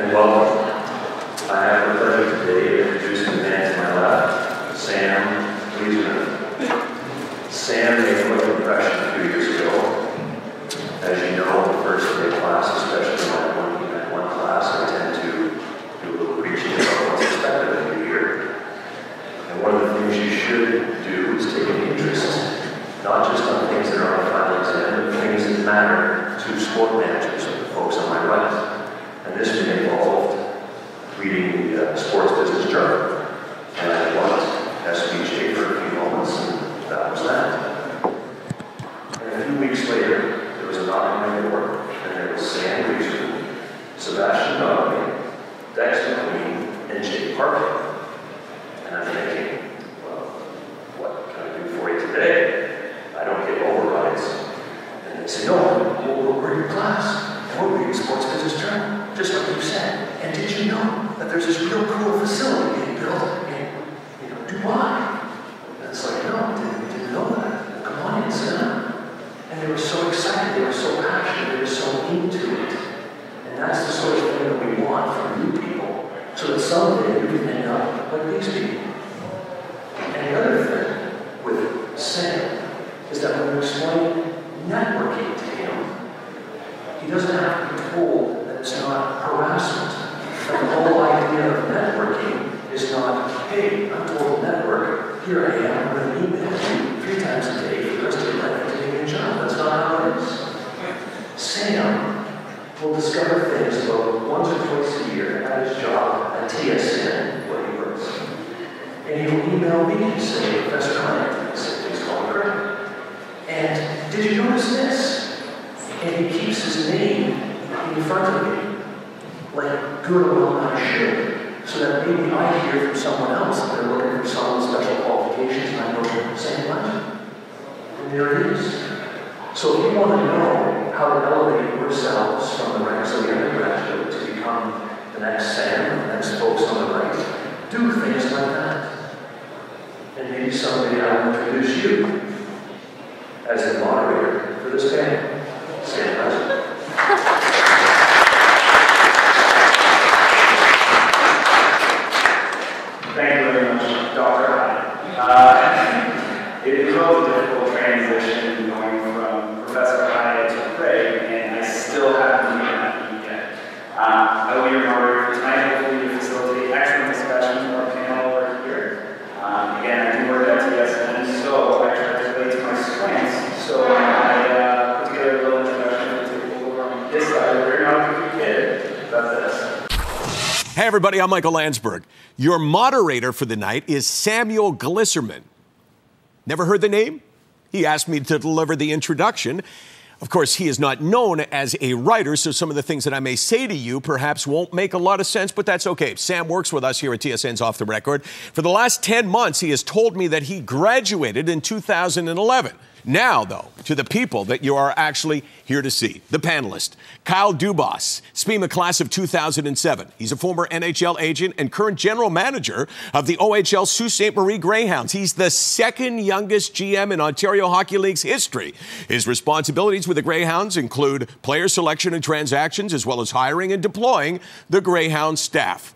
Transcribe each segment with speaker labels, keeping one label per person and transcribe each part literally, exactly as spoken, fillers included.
Speaker 1: and welcome. I have the pleasure today of introducing the man to my left, Sam Gliserman. Sam made quite an impression a few years ago. As you know, the first day class, especially in one, in one class, I tend to do a little preaching about what's expected of you here. And one of the things you should do is take an interest, not just on things that are on the final exam, but things that matter to sport managers, like the folks on my right. And this may involve reading the uh, Sports Business Journal. And I watched S B J for a few moments, and that was that. And a few weeks later, there was a knock on my door, and there was Sam Gliserman, Sebastian Mathany, Dex McQueen, and Jay Parker. And I'm thinking, well, what can I do for you today? I don't get overrides. And they say, no, we'll, we're your class, and we're reading Sports Business Journal, just like you said. And did you know that there's this real cool facility being built in, you know, Dubai? And it's like, no, we didn't, we didn't know that. Come on in, sit down. And they were so excited, they were so passionate, they were so into it. And that's the sort of thing that we want from new people, so that someday we can end up like these people. And the other thing with Sam is that when you explain networking to him, he doesn't have to be told that it's not harassment. That the whole idea of networking is not, hey, I'm told to network, here I am, I'm going to email you three times a day for the rest of your life and take a job. That's not how it is. Sam will discover things about once or twice a year at his job at T S N, where he works. And he will email me and say, Professor Hunt, I said, please call me Greg. And did you notice this? And he keeps his name in front of me, like good or well I should, so that maybe I hear from someone else that they're looking for some special qualifications, and I know, same what? And there it is. So if you want to know how to elevate yourselves from the ranks of the undergraduate to become the next Sam, the next folks on the right, do things like that. And maybe someday I will introduce you as the moderator for this panel. Stand present.
Speaker 2: Thank you very much, Doctor Hyde. Uh, it is a difficult transition going from Professor Hyde to Craig, and I still haven't made that beat yet. Uh, I will be your moderator for tonight, hopefully to facilitate excellent discussion for our panel over here. Um, again, I do work at T S N, so I try to relate to my strengths. So I uh, put together a little introduction to people on this side. We're not a good kid. That's this.
Speaker 3: Hey everybody, I'm Michael Landsberg. Your moderator for the night is Samuel Gliserman. Never heard the name? He asked me to deliver the introduction. Of course, he is not known as a writer, so some of the things that I may say to you perhaps won't make a lot of sense, but that's okay. Sam works with us here at T S N's Off the Record. For the last ten months, he has told me that he graduated in two thousand eleven. Now, though, to the people that you are actually here to see. The panelist, Kyle Dubas, S P E M A class of two thousand seven. He's a former N H L agent and current general manager of the O H L Sault Ste. Marie Greyhounds. He's the second youngest G M in Ontario Hockey League's history. His responsibilities with the Greyhounds include player selection and transactions, as well as hiring and deploying the Greyhound staff.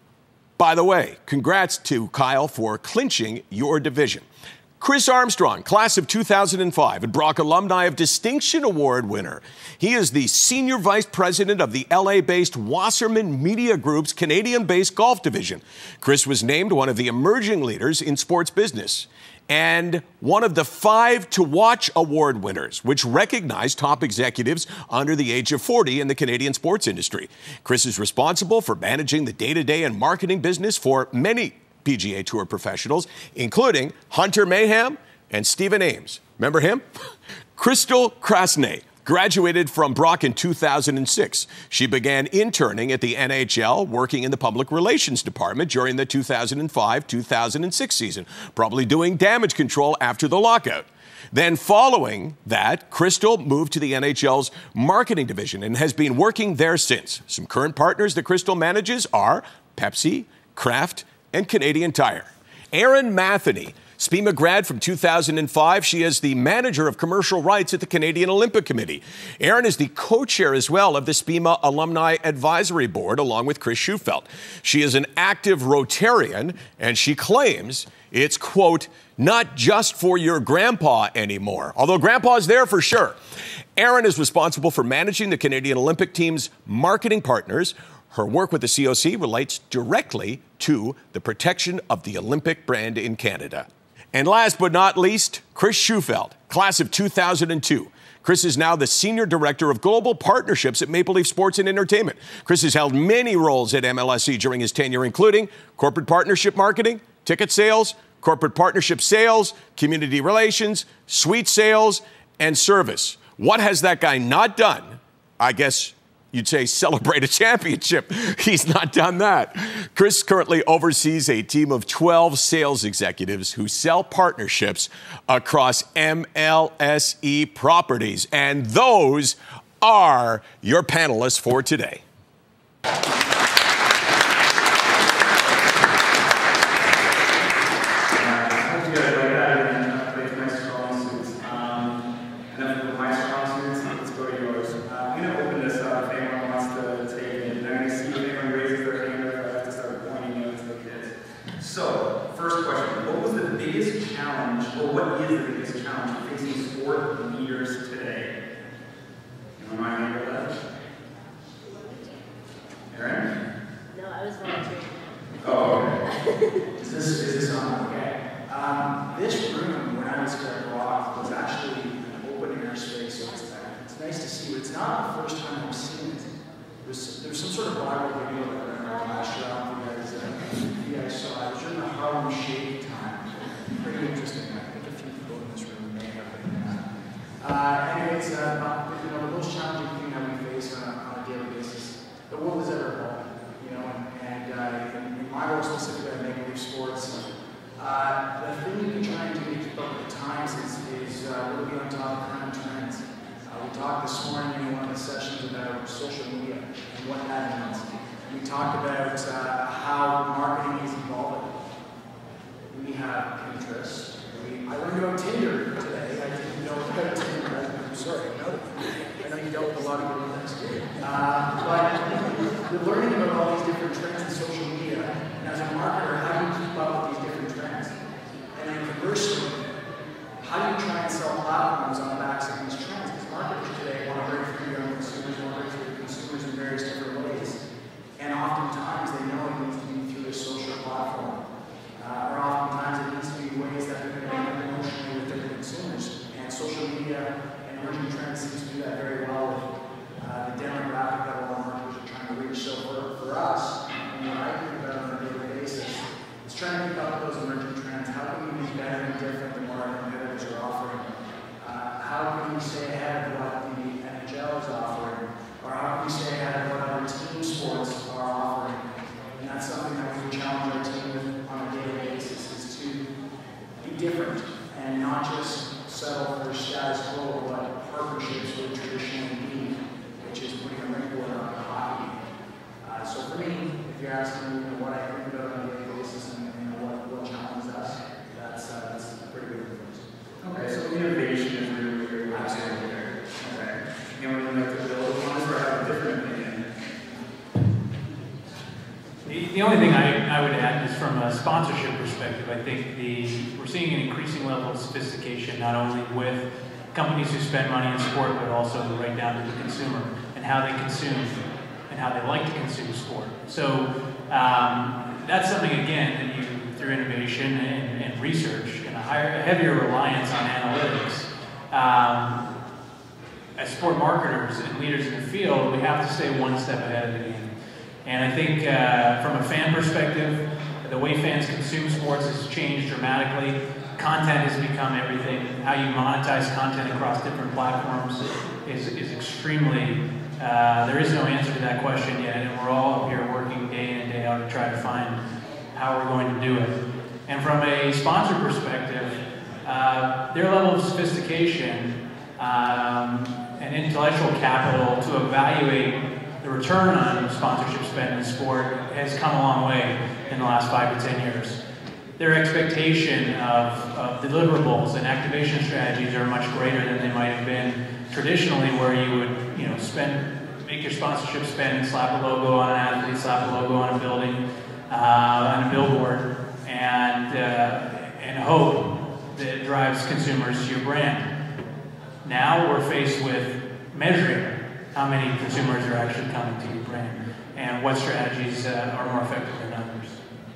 Speaker 3: By the way, congrats to Kyle for clinching your division. Chris Armstrong, class of two thousand five, and Brock Alumni of Distinction Award winner. He is the Senior Vice President of the L A-based Wasserman Media Group's Canadian-based golf division. Chris was named one of the emerging leaders in sports business and one of the five to watch award winners, which recognize top executives under the age of forty in the Canadian sports industry. Chris is responsible for managing the day-to-day and marketing business for many P G A Tour professionals, including Hunter Mayhem and Stephen Ames. Remember him? Krystle Krasnaj graduated from Brock in two thousand six. She began interning at the N H L, working in the public relations department during the two thousand five two thousand six season, probably doing damage control after the lockout. Then following that, Krystle moved to the N H L's marketing division and has been working there since. Some current partners that Krystle manages are Pepsi, Kraft, and Canadian Tire. Erin Mathany SPIMA grad from two thousand five. She is the manager of commercial rights at the Canadian Olympic Committee. Erin is the co-chair as well of the SPIMA Alumni Advisory Board, along with Chris Shewfelt. She is an active Rotarian, and she claims it's, quote, not just for your grandpa anymore, although grandpa's there for sure. Erin is responsible for managing the Canadian Olympic team's marketing partners. Her work with the C O C relates directly to the protection of the Olympic brand in Canada. And last but not least, Chris Shewfelt, class of two thousand two. Chris is now the Senior Director of Global Partnerships at Maple Leaf Sports and Entertainment. Chris has held many roles at M L S E during his tenure, including corporate partnership marketing, ticket sales, corporate partnership sales, community relations, suite sales, and service. What has that guy not done? I guess you'd say celebrate a championship. He's not done that. Chris currently oversees a team of twelve sales executives who sell partnerships across M L S E properties. And those are your panelists for today.
Speaker 4: The only thing I, I would add is from a sponsorship perspective, I think the we're seeing an increasing level of sophistication, not only with companies who spend money in sport, but also right down to the consumer and how they consume and how they like to consume sport. So um, that's something, again, that you, through innovation and, and research and a, higher, a heavier reliance on analytics, um, as sport marketers and leaders in the field, we have to stay one step ahead of the game. And I think uh, from a fan perspective, the way fans consume sports has changed dramatically. Content has become everything. How you monetize content across different platforms is, is extremely, uh, there is no answer to that question yet, and we're all here working day in and day out to try to find how we're going to do it. And from a sponsor perspective, uh, their level of sophistication um, and intellectual capital to evaluate the return on sponsorship spend in sport has come a long way in the last five to ten years. their expectation of, of deliverables and activation strategies are much greater than they might have been traditionally, where you would, you know, spend, make your sponsorship spend, slap a logo on an athlete, slap a logo on a building, uh, on a billboard, and, uh, and hope that it drives consumers to your brand. Now we're faced with measuring how many consumers are actually coming to your brand and what strategies uh, are more effective than others.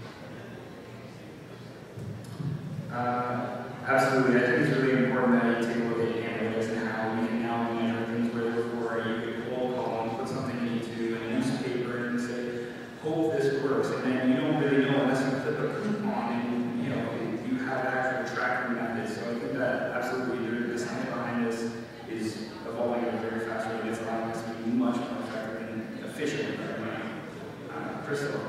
Speaker 2: Uh, absolutely. I think it's really important that you take a look at analytics and how we can now measure things where before you could cold call and put something into a newspaper and say, hope this works, and then you don't really know unless you flip a coupon and you know you have actual tracking methods. So I think that absolutely the science behind this is evolving at a very fast rate. It's allowing us to be much more effective and efficient with our money. Uh, Krystle.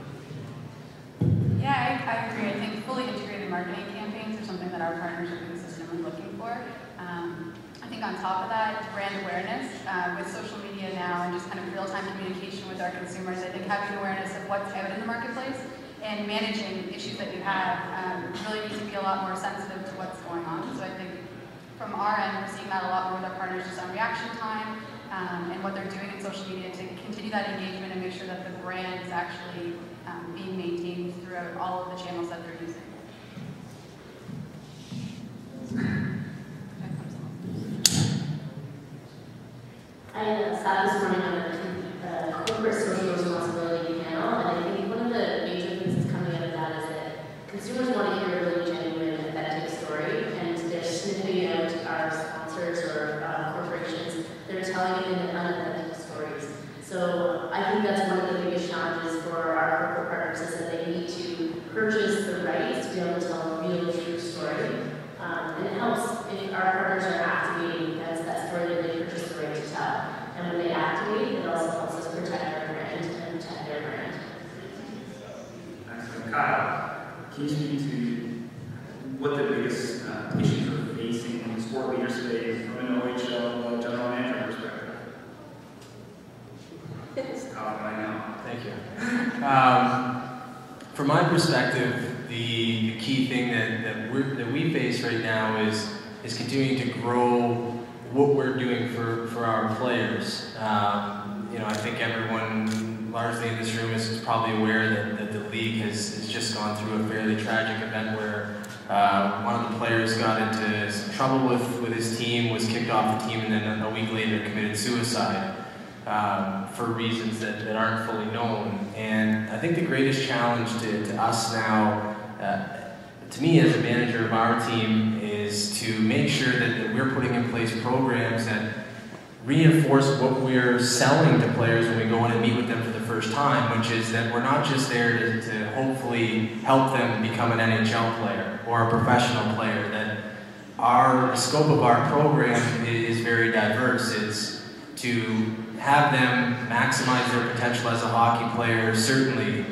Speaker 5: Yeah, I, I agree. I think fully integrated marketing campaigns are something that our partners are consistently looking for. Um, I think on top of that, brand awareness uh, with social media now and just kind of real-time communication with our consumers. I think having awareness of what's out in the marketplace and managing issues that you have um, really need to be a lot more sensitive to what's going on. So I think from our end, we're seeing that a lot more with our partners just on reaction time um, and what they're doing in social media to continue that engagement and make sure that the brand is actually um, being maintained throughout all of the channels that they're using.
Speaker 6: I uh, sat this morning on a uh, corporate social responsibility panel, and I think one of the major things that's coming out of that is that consumers want to hear a really genuine and authentic story, and they're sniffing out our sponsors or uh, corporations that are telling it in unauthentic stories. So I think that's one of the biggest challenges for our corporate partners is that they need to purchase the rights to be able to tell a real, true story. Um, and it helps if our partners are activating that, that story that they purchase the right to tell. And when they activate, it also helps us protect our brand and protect their brand.
Speaker 2: Excellent. Kyle, can you speak to what the biggest uh, issues are facing in sport leaders today from an O H L general manager perspective? It's tough, I know.
Speaker 7: Thank you. Um, from my perspective, the, the key thing that, that, we're, that we face right now is, is continuing to grow what we're doing for, for our players. Um, you know, I think everyone largely in this room is probably aware that, that the league has, has just gone through a fairly tragic event where uh, one of the players got into some trouble with, with his team, was kicked off the team, and then a week later committed suicide. Um, for reasons that, that aren't fully known. And I think the greatest challenge to, to us now, uh, to me as a manager of our team, is to make sure that, that we're putting in place programs that reinforce what we're selling to players when we go in and meet with them for the first time, which is that we're not just there to, to hopefully help them become an N H L player or a professional player, that our the scope of our program is very diverse. It's to have them maximize their potential as a hockey player, certainly,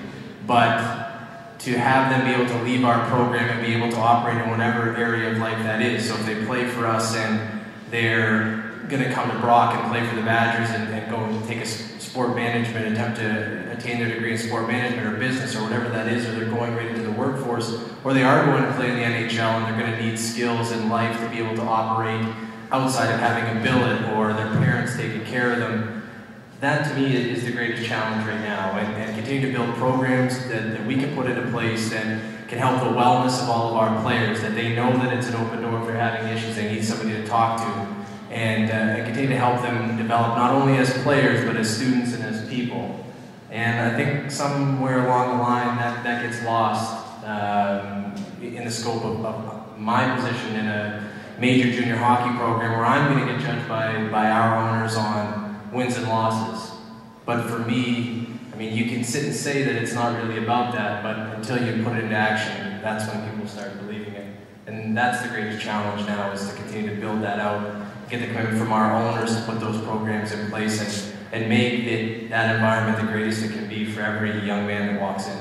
Speaker 7: but to have them be able to leave our program and be able to operate in whatever area of life that is. So if they play for us and they're going to come to Brock and play for the Badgers and, and go and take a sport management, attempt to attain their degree in sport management or business or whatever that is, or they're going right into the workforce, or they are going to play in the N H L and they're going to need skills in life to be able to operate outside of having a billet or their parents taking care of them. That to me is the greatest challenge right now, and, and continue to build programs that, that we can put into place that can help the wellness of all of our players, that they know that it's an open door if they're having issues, they need somebody to talk to, and, uh, and continue to help them develop not only as players but as students and as people. And I think somewhere along the line that, that gets lost um, in the scope of, of my position in a major junior hockey program where I'm going to get judged by, by our owners on wins and losses. But for me, I mean, you can sit and say that it's not really about that, but until you put it into action, that's when people start believing it. And that's the greatest challenge now, is to continue to build that out, get the commitment from our owners to put those programs in place and, and make it, that environment the greatest it can be for every young man that walks in.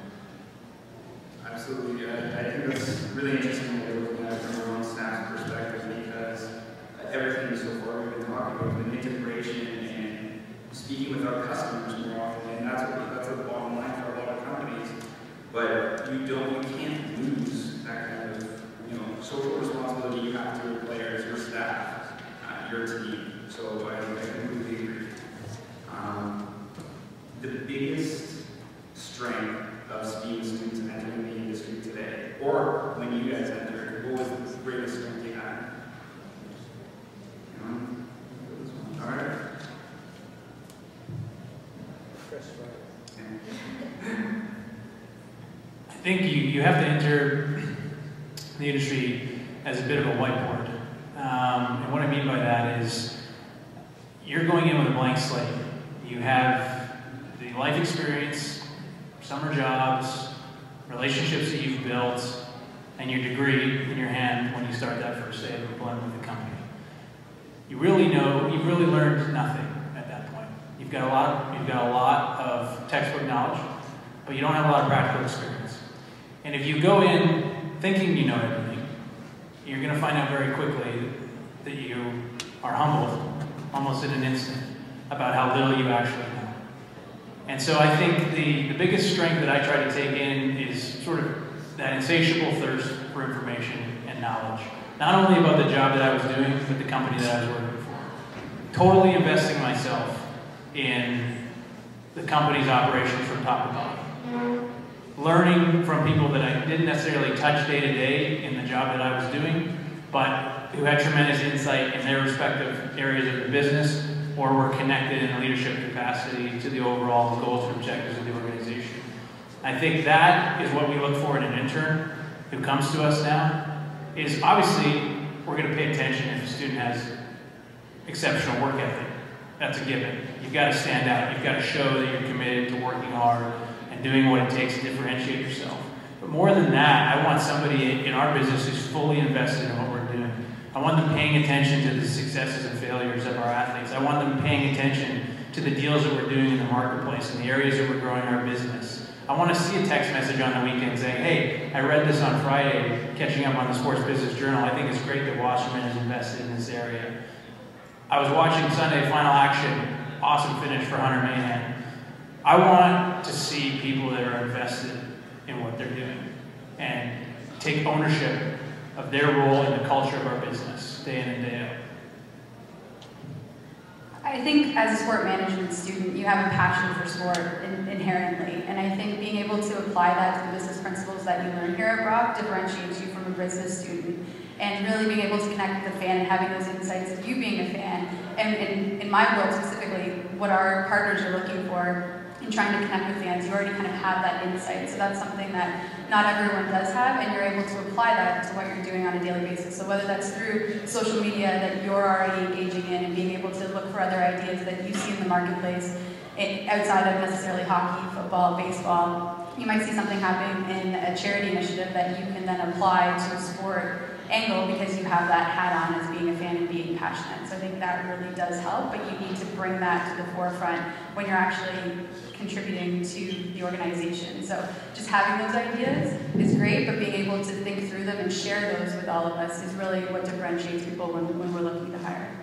Speaker 2: Absolutely. I, I think that's really interesting that we're looking at it from our own staff's perspective, because everything is so far we've been talking about, the integration and speaking with our customers more often, and that's what, that's the bottom line for a lot of companies. but you don't, you can't lose that kind of, you know, social responsibility you have to your players, your staff, uh, your team. So I, I completely agree. Um, the biggest strength of STEAM students entering the industry today, or when you guys entered, what was the greatest strength you had? Um, all right.
Speaker 4: I think you, you have to enter the industry as a bit of a whiteboard. Um, and what I mean by that is you're going in with a blank slate. You have the life experience, summer jobs, relationships that you've built, and your degree in your hand when you start that first day of employment with the company. You really know, you've really learned nothing at that point. You've got a lot, you've got a lot of textbook knowledge, but you don't have a lot of practical experience. And if you go in thinking you know everything, you're going to find out very quickly that you are humbled almost in an instant about how little you actually know. And so I think the, the biggest strength that I try to take in is sort of that insatiable thirst for information and knowledge. Not only about the job that I was doing, but the company that I was working for. Totally investing myself in the company's operations from top to bottom. Learning from people that I didn't necessarily touch day to day in the job that I was doing, but who had tremendous insight in their respective areas of the business or were connected in a leadership capacity to the overall goals and objectives of the organization. I think that is what we look for in an intern who comes to us now, is obviously we're going to pay attention if a student has exceptional work ethic. That's a given. You've got to stand out. You've got to show that you're committed to working hard and doing what it takes to differentiate yourself. But more than that, I want somebody in our business who's fully invested in what we're doing. I want them paying attention to the successes and failures of our athletes. I want them paying attention to the deals that we're doing in the marketplace and the areas that we're growing our business. I want to see a text message on the weekend saying, hey, I read this on Friday, catching up on the Sports Business Journal. I think it's great that Wasserman is invested in this area. I was watching Sunday Final Action, awesome finish for Hunter Mahan. I want to see people that are invested in what they're doing and take ownership of their role in the culture of our business, day in and day out.
Speaker 5: I think as a sport management student, you have a passion for sport in, inherently, and I think being able to apply that to the business principles that you learn here at Brock differentiates you from a business student, and really being able to connect with the fan and having those insights of you being a fan, and in, in my world specifically, what our partners are looking for in trying to connect with fans, you already kind of have that insight, so that's something that not everyone does have, and you're able to apply that to what you're doing on a daily basis. So whether that's through social media that you're already engaging in and being able to look for other ideas that you see in the marketplace outside of necessarily hockey, football, baseball, you might see something happening in a charity initiative that you can then apply to a sport angle because you have that hat on as being a fan and being passionate. So I think that really does help, but you need to bring that to the forefront when you're actually contributing to the organization. So just having those ideas is great, but being able to think through them and share those with all of us is really what differentiates people when, when we're looking to hire.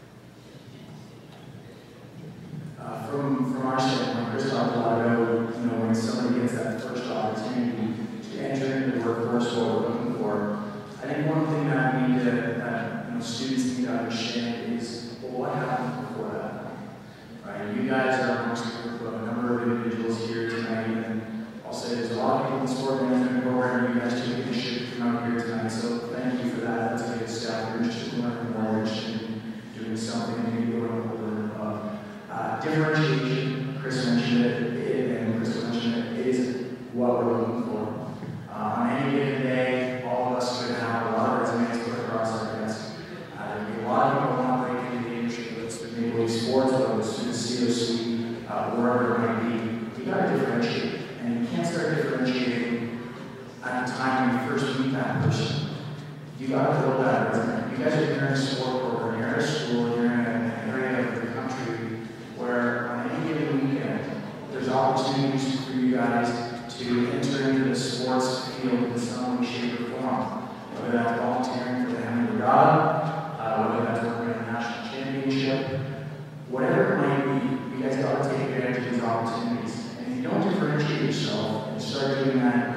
Speaker 8: Uh, from, from our standpoint, Krystle, I know, you know, when somebody gets that first opportunity to enter into the workforce, what we're looking for, I think one thing that we need to, that you know, students need to understand is, well, what happened before that? Right? You guys are amongst a number of individuals here tonight, and I'll say there's a lot of people in the sport management program. You guys took initiative to come out here tonight, so thank you for that. That's a good step. We're interested in learning more, we're interested in doing something and maybe going over above. Uh, differentiation, Chris mentioned it, and Krystle mentioned it, is what we're looking for. Uh, on any given day, all of us could have a lot of resumes put across our desk. Uh, there'd be a lot of people want to break into the industry, whether it's Major League Sports, whether it's the C O C, uh, wherever it might be. You got to differentiate, and you can't start differentiating at the time when you first meet that person. You got to build that resume. You guys are here in a sport program, you're at a school, you're in an area of the country where on any given weekend, there's opportunities for you guys to enter into the sports field in some way, shape, or form. Whether that's volunteering for the Henry God, uh, whether that's working at a national championship, whatever it might be, you guys got to take advantage of these opportunities. And if you don't differentiate yourself and start doing that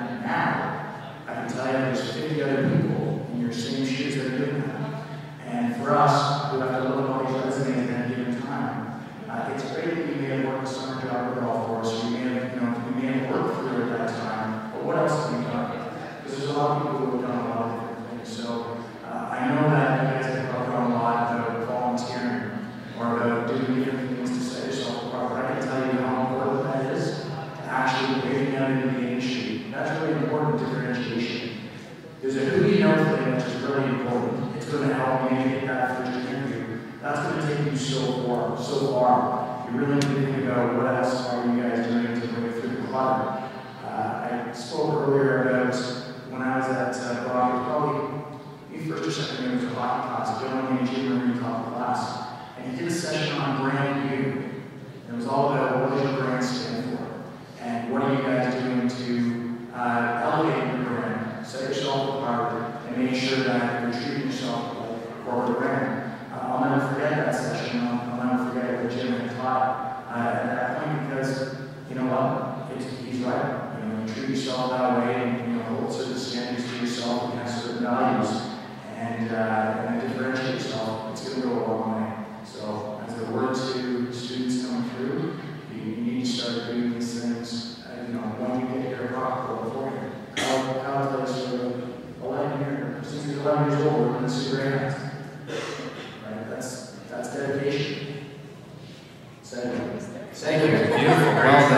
Speaker 8: you so far. So far, you really need to think about what else are you guys doing to break through the clutter. Uh, I spoke earlier about when I was at uh, Brock, probably maybe first or second year was a hockey class, Dylan and Jim Marie taught the class, and he did a session on brand new. And it was all about what does your brand stand for, and what are you guys doing to uh, elevate your brand, set yourself apart, and make sure that you're treating yourself like a corporate brand. Uh, I'll never forget that session. I'll, I'll never forget what Jim had taught uh, at that point, because you know what, it's, he's right. You know, you treat yourself that way, and you know, hold certain standards to yourself, and have certain values, and uh, and differentiate yourself. It's going to go a long way. So, as a word to students coming through, you, you need to start doing these things. Uh, you know, when you get your rock or beforehand. Kyle, Kyle plays for eleven years. Since he's eleven years old, we're in the Greyhounds. Right? That's that's dedication. So,
Speaker 7: Thank you. Beautiful. Well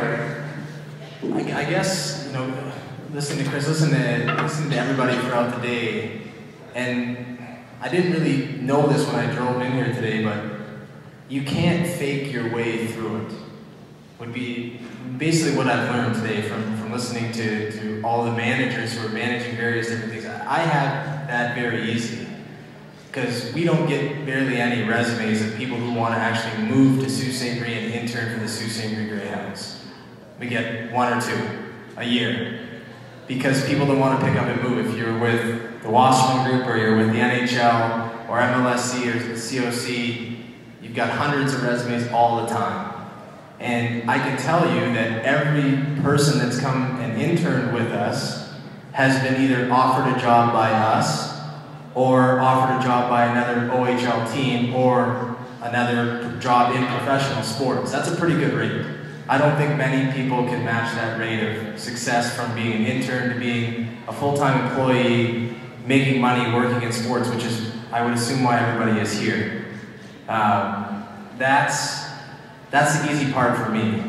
Speaker 7: done. I, I guess, you know, listening to Chris, listening to, listening to everybody throughout the day, and I didn't really know this when I drove in here today, but you can't fake your way through it. Would be basically what I've learned today from, from listening to, to all the managers who are managing various different things. I have that very easy, because we don't get barely any resumes of people who want to actually move to Sault Ste. Marie and intern for the Sault Ste. Marie Greyhounds. We get one or two a year, because people don't want to pick up and move. If you're with the Wasserman group, or you're with the N H L, or M L S E, or the C O C, you've got hundreds of resumes all the time. And I can tell you that every person that's come and interned with us has been either offered a job by us, or offered a job by another O H L team, or another job in professional sports. That's a pretty good rate. I don't think many people can match that rate of success from being an intern to being a full-time employee, making money, working in sports, which is, I would assume, why everybody is here. Um, that's that's the easy part for me.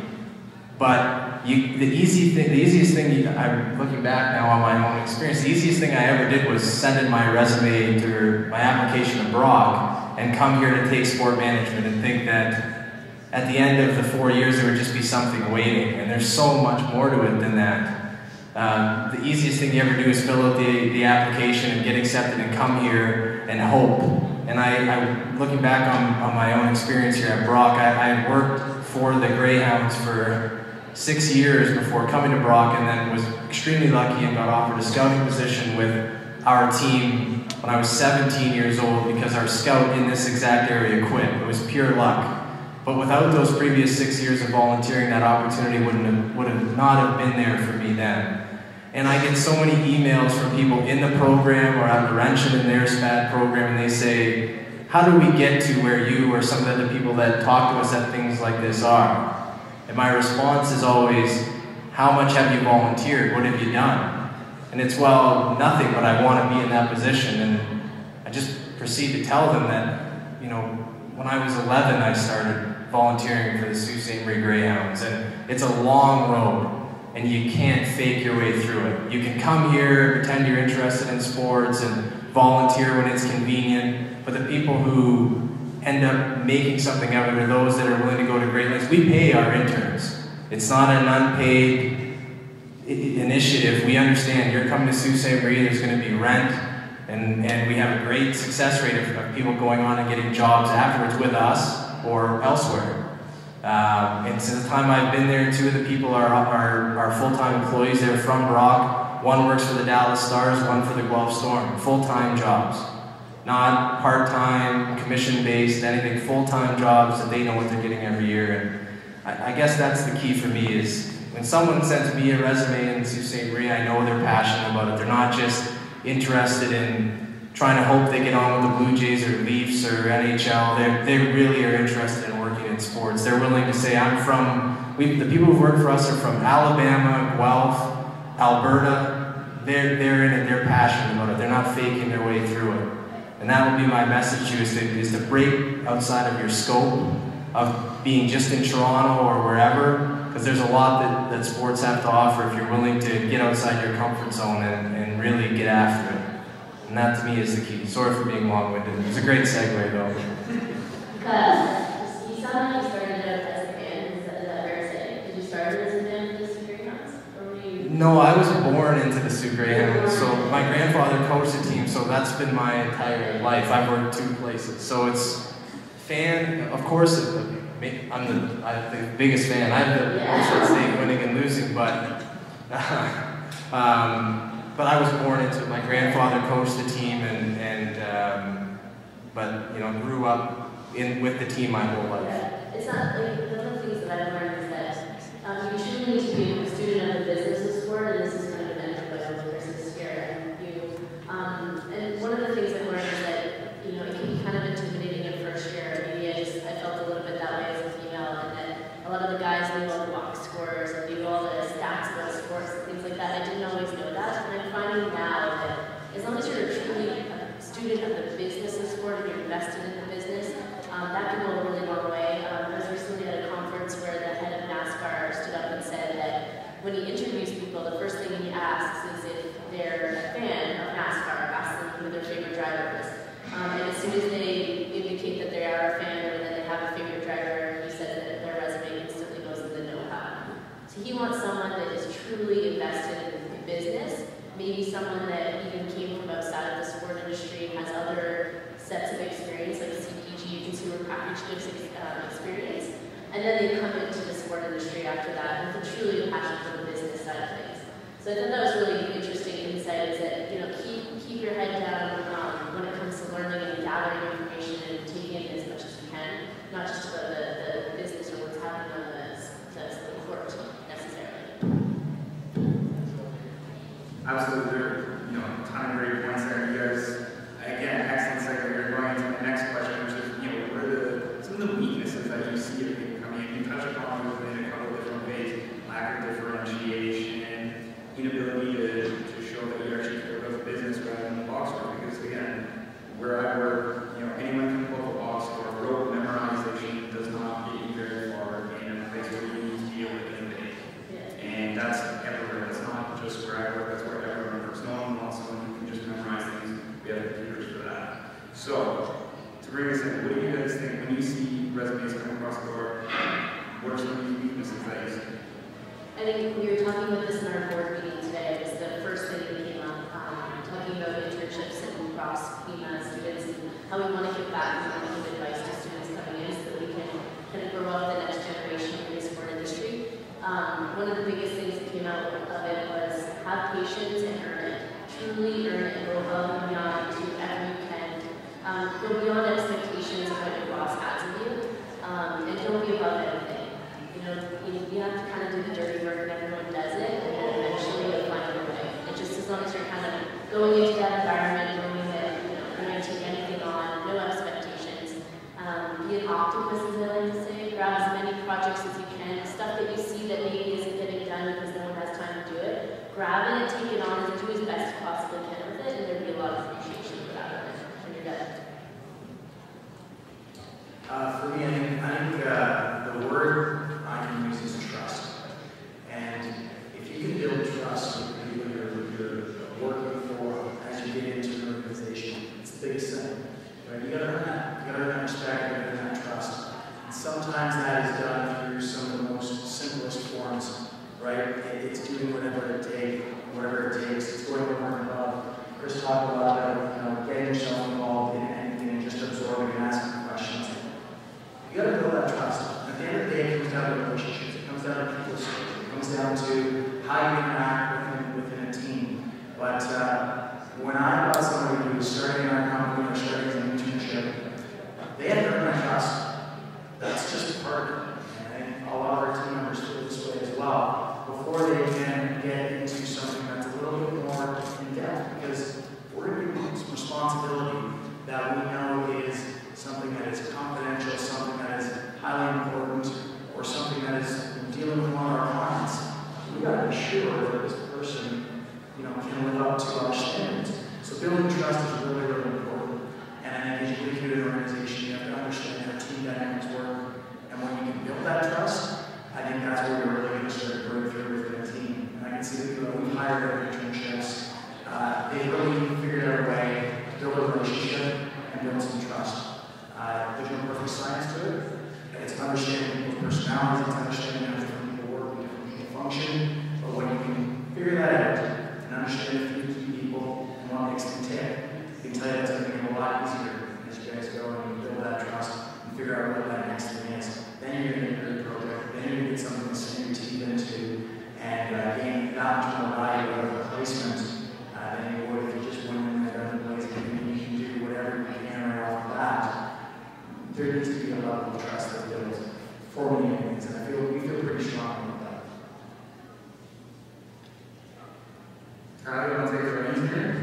Speaker 7: But you, the easy thing, the easiest thing, you, I'm looking back now on my own experience, the easiest thing I ever did was send in my resume to my application to Brock and come here to take sport management and think that at the end of the four years there would just be something waiting. And there's so much more to it than that. Um, the easiest thing you ever do is fill out the, the application and get accepted and come here and hope. And I, I looking back on, on my own experience here at Brock, I, I had worked for the Greyhounds for six years before coming to Brock, and then was extremely lucky and got offered a scouting position with our team when I was seventeen years old, because our scout in this exact area quit. It was pure luck. But without those previous six years of volunteering, that opportunity wouldn't have, would have not have been there for me then. And I get so many emails from people in the program or at Laurentian in their S P A D program, and they say, how do we get to where you or some of the people that talk to us at things like this are? And my response is always, how much have you volunteered? What have you done? And it's, well, nothing, but I want to be in that position. And I just proceed to tell them that, you know, when I was eleven, I started volunteering for the Sault Ste. Marie Greyhounds, and it's a long road, and you can't fake your way through it. You can come here, pretend you're interested in sports, and volunteer when it's convenient, but the people who end up making something out of it are those that are willing to go to great lengths. We pay our interns. It's not an unpaid initiative. We understand you're coming to Sault Ste. Marie, there's going to be rent, and, and we have a great success rate of, of people going on and getting jobs afterwards with us or elsewhere. Um, and since the time I've been there, two of the people are, are, are full-time employees. They're from Brock. One works for the Dallas Stars, one for the Guelph Storm. Full-time jobs. Not part-time, commission-based, anything. Full-time jobs that they know what they're getting every year. And I, I guess that's the key for me is when someone sends me a resume in Sault Ste. Marie, I know they're passionate about it. They're not just interested in trying to hope they get on with the Blue Jays or Leafs or N H L. They they really are interested in working in sports. They're willing to say, I'm from, we, the people who work for us are from Alabama, Guelph, Alberta. They're, they're in it, they're passionate about it. They're not faking their way through it. And that would be my message to you, is to, is to break outside of your scope of being just in Toronto or wherever, because there's a lot that, that sports have to offer if you're willing to get outside your comfort zone and, and really get after it. And that to me is the key. Sorry for being long-winded. It's a great segue though.
Speaker 6: Because
Speaker 7: No, I was born into the Sioux Greyhounds, so my grandfather coached the team, so that's been my entire life. I've worked two places, so it's fan, of course, I'm the, I'm the biggest fan. I have the most at stake winning and losing, but um, but I was born into it. My grandfather coached the team, and, and um, but you know, grew up in with the team my whole life.
Speaker 6: Yeah. It's not, like, one of the things that I've learned is that um, you truly need to be a student of the business of sport, and this is kind of an entry level versus here. You, um, and one of the things I've learned is that, you know, it can be kind of intimidating in first year. Maybe I just, I felt a little bit that way as a female, and that a lot of the guys knew all the box scores, and knew all the stats about sports and things like that. I didn't always know that, and I'm finding now that as long as you're truly a student of the business of sport and you're invested in the business, um, that can go a really long way. Um, I was recently at a conference where the head of NASCAR stood up and said that when he interviews people, the first thing he asks is if they're a fan of NASCAR, asks them who their favorite driver is. Um, and as soon as they indicate that they are a fan or that they have a favorite driver, he says that their resume instantly goes in the know-how. So he wants someone that is truly invested in the business, maybe someone that even came from outside of the sport industry, has other sets of experience like C P G, consumer packaged goods uh, experience, and then they come into the sport industry after that with a truly passion for the business side of things. So I thought that was really interesting insight, is that, you know, keep keep your head down um, when it comes to learning and gathering information and taking it as much as you can, not just about the, the business or what's happening on the, the, the court necessarily.
Speaker 2: Absolutely, there are, you know, a ton of great points there. You guys, again, excellent segue. We're going to the next question, which is, you know, what are the, some of the weaknesses that you see of people coming in? You touched upon it in a couple of different ways: lack of differentiation, inability to, to show that you actually care about the business rather than the box score. Because again, where I work, you know, anyone can pull the box score. Rote memorization does not get you very far in a place where you need to be able to innovate. Yeah. And that's everywhere. That's not just where I work. That's where everyone works. No one wants someone who can just memorize things. We have computers for that. So, to bring us in, what do you guys think when you see resumes come across the board? What are some of these weaknesses that you see?
Speaker 6: I think we were talking about this in our board meeting today. It was the first thing that came up, um, talking about internships and cross P M A students and how we want to give back and want to give advice to students coming in so that we can kind of grow up the next generation in the sport industry. Um, one of the biggest things that came out of it was have patience and earn it. Truly earn it. Go above and beyond to whatever you can. Um, go beyond expectations of what your boss has of you. Um, and don't be above anything. You know, you, you have to kind of do the dirty work and everyone does it, and then eventually you'll find your way. And just as long as you're kind of going into that environment, knowing that, you know, you're going to take anything on, no expectations. Um, be an optimist, as I like to say. Grab as many projects as you can. Stuff that you see that maybe isn't getting done because no one has time to do it. Grab it and take it on and do as best you possibly can with it, and there'll be a lot of appreciation for that when you're done.
Speaker 8: Uh, for me, I think, I think uh, the word I can use is trust. And if you can build trust with the people you're, you're working for as you get into an organization, it's the biggest thing. Right? You gotta earn that. You gotta earn that respect, you gotta earn that trust. And sometimes that is done through some of the most simplest forms, right? It, it's doing whatever it takes, whatever it takes. It's going over and above. Chris talked a lot about, you know, getting yourself involved in anything and just absorbing and asking questions. You gotta build that trust. At the end of the day, it comes down to relationships. It comes down to people's skills. It comes down to how you interact within, within a team. But uh, when I got somebody who was starting in our company or starting as an internship, they had to earn my trust. That's just part of it. And a lot of our team members feel this way as well. Before they can get into something that's a little bit more in depth, because we're going to give some responsibility that we know is something that is confidential, something that is highly important, or something that is dealing with one of our clients. We got to be sure that this person, you know, can live up to our standards. So building trust is really, really important. And I think as you lead through an organization, you have to understand how team dynamics work. And when you can build that trust, I think that's where you're really going to start to break through within a team. And I can see that people that we hired at internships, uh, they've really figured out a way to build a relationship and build some trust. Uh, there's no perfect science to it. It's understanding people's personalities, it's understanding how different people work and different people function. But when you can figure understand a few key people and what makes them tick, I can tell you it's going to be a lot easier as you guys go and build that trust and figure out what that next thing is. Then you're going to get a great project. Then you're going to get something to sink your teeth into and uh, gain that much more value out of the placement uh, than you would if you just went in there and place it and you can do whatever you can right off the bat. There needs to be a level of trust that's built for me, and I feel we feel pretty strong about that.
Speaker 9: How do you want to take the reins here?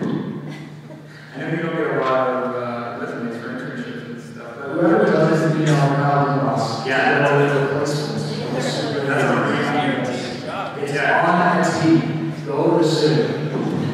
Speaker 9: I know you don't get a lot of uh, resumes for internships and stuff. But
Speaker 8: whoever does the email Kyle Ross,
Speaker 9: yeah,
Speaker 8: that's the placements.
Speaker 9: That's what we're using.
Speaker 8: It's on our team. Go to Sue.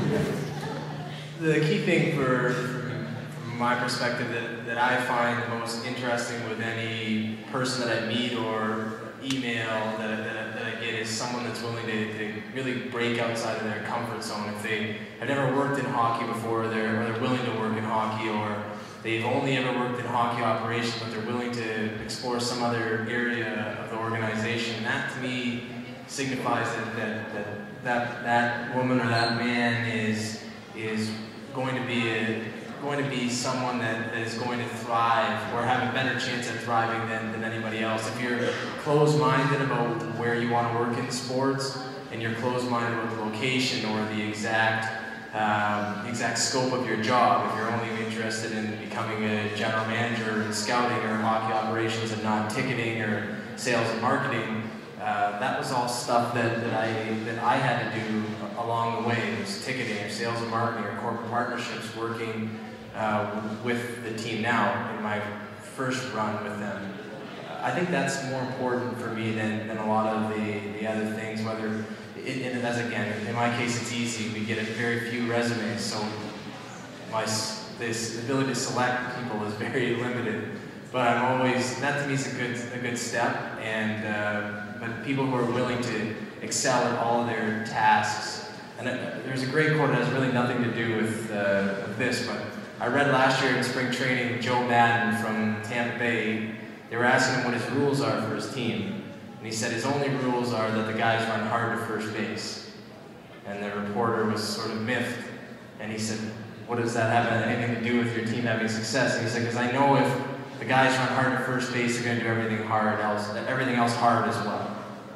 Speaker 7: The key thing for, from my perspective that, that I find the most interesting with any person that I meet or email that, that, that I get is someone that's willing to, to really break outside of their comfort zone. If they have never worked in hockey before, they're, or they're willing to work in hockey, or they've only ever worked in hockey operations, but they're willing to explore some other area of the organization. That to me signifies that that, that, that, that woman or that man is, is going to be a, going to be someone that, that is going to thrive or have a better chance at thriving than, than anybody else. If you're closed-minded about where you want to work in sports, and you're closed-minded about the location or the exact um, exact scope of your job, if you're only interested in becoming a general manager in scouting or hockey operations and not ticketing or sales and marketing, uh, that was all stuff that, that I that I had to do along the way. It was ticketing or sales and marketing or corporate partnerships, working uh, with the team now in my first run with them. I think that's more important for me than, than a lot of the, the other things, whether, it, and as again, in my case it's easy, we get a very few resumes, so my this ability to select people is very limited, but I'm always, that to me is a good, a good step, and uh, but people who are willing to excel at all of their tasks, and it, there's a great quote that has really nothing to do with, uh, with this, but I read last year in spring training, Joe Madden from Tampa Bay, they were asking him what his rules are for his team. And he said his only rules are that the guys run hard to first base. And the reporter was sort of miffed. And he said, what does that have anything to do with your team having success? And he said, because I know if the guys run hard to first base, they're going to do everything hard else, everything else hard as well.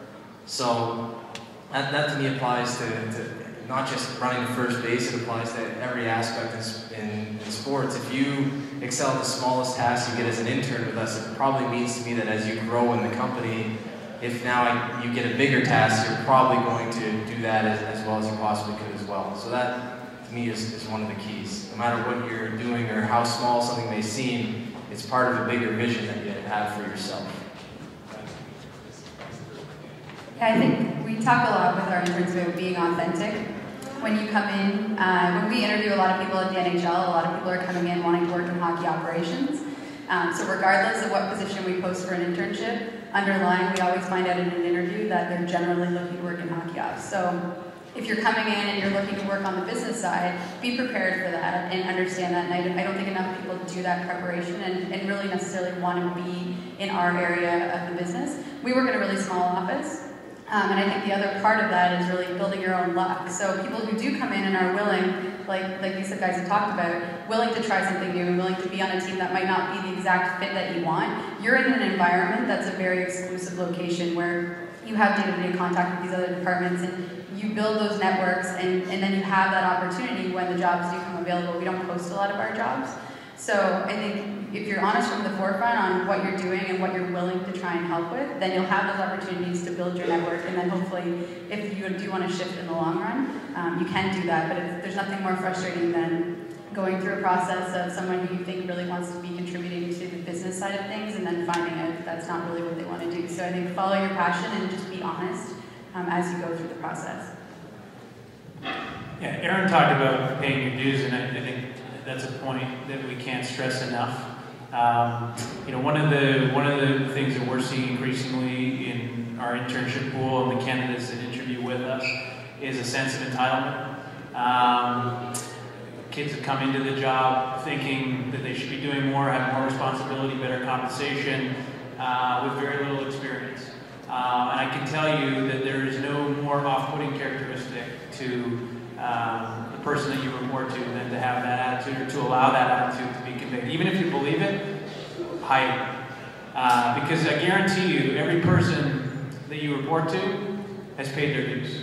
Speaker 7: So that, that to me applies to, to not just running to first base, it applies to every aspect in, in, in sports. If you excel at the smallest task you get as an intern with us, it probably means to me that as you grow in the company, if now I, you get a bigger task, you're probably going to do that as, as well as you possibly could as well. So that, to me, is, is one of the keys. No matter what you're doing or how small something may seem, it's part of a bigger vision that you have for yourself.
Speaker 5: Yeah, I think we talk a lot with our interns about being authentic. When you come in, uh, when we interview a lot of people at the N H L, a lot of people are coming in wanting to work in hockey operations. Um, so regardless of what position we post for an internship, underlying we always find out in an interview that they're generally looking to work in hockey ops. So if you're coming in and you're looking to work on the business side, be prepared for that and understand that. And I, I don't think enough people do that preparation and, and really necessarily want to be in our area of the business. We work in a really small office. Um, and I think the other part of that is really building your own luck. So people who do come in and are willing, like like these guys have talked about, willing to try something new and willing to be on a team that might not be the exact fit that you want, you're in an environment that's a very exclusive location where you have day-to-day contact with these other departments and you build those networks and, and then you have that opportunity when the jobs do come available. We don't post a lot of our jobs. So I think if you're honest from the forefront on what you're doing and what you're willing to try and help with, then you'll have those opportunities to build your network. And then hopefully, if you do want to shift in the long run, um, you can do that. But it's, there's nothing more frustrating than going through a process of someone who you think really wants to be contributing to the business side of things and then finding out that that's not really what they want to do. So I think follow your passion and just be honest um, as you go through the process.
Speaker 4: Yeah, Erin talked about paying your dues, and I, I think that's a point that we can't stress enough. Um, you know, one of the one of the things that we're seeing increasingly in our internship pool and the candidates that interview with us is a sense of entitlement. Um, kids that come into the job thinking that they should be doing more, have more responsibility, better compensation, uh, with very little experience. Uh, and I can tell you that there is no more off-putting characteristic to um, the person that you report to than to have that attitude or to allow that attitude to be conveyed. Even if you believe it, hide it. Uh, because I guarantee you, every person that you report to has paid their dues.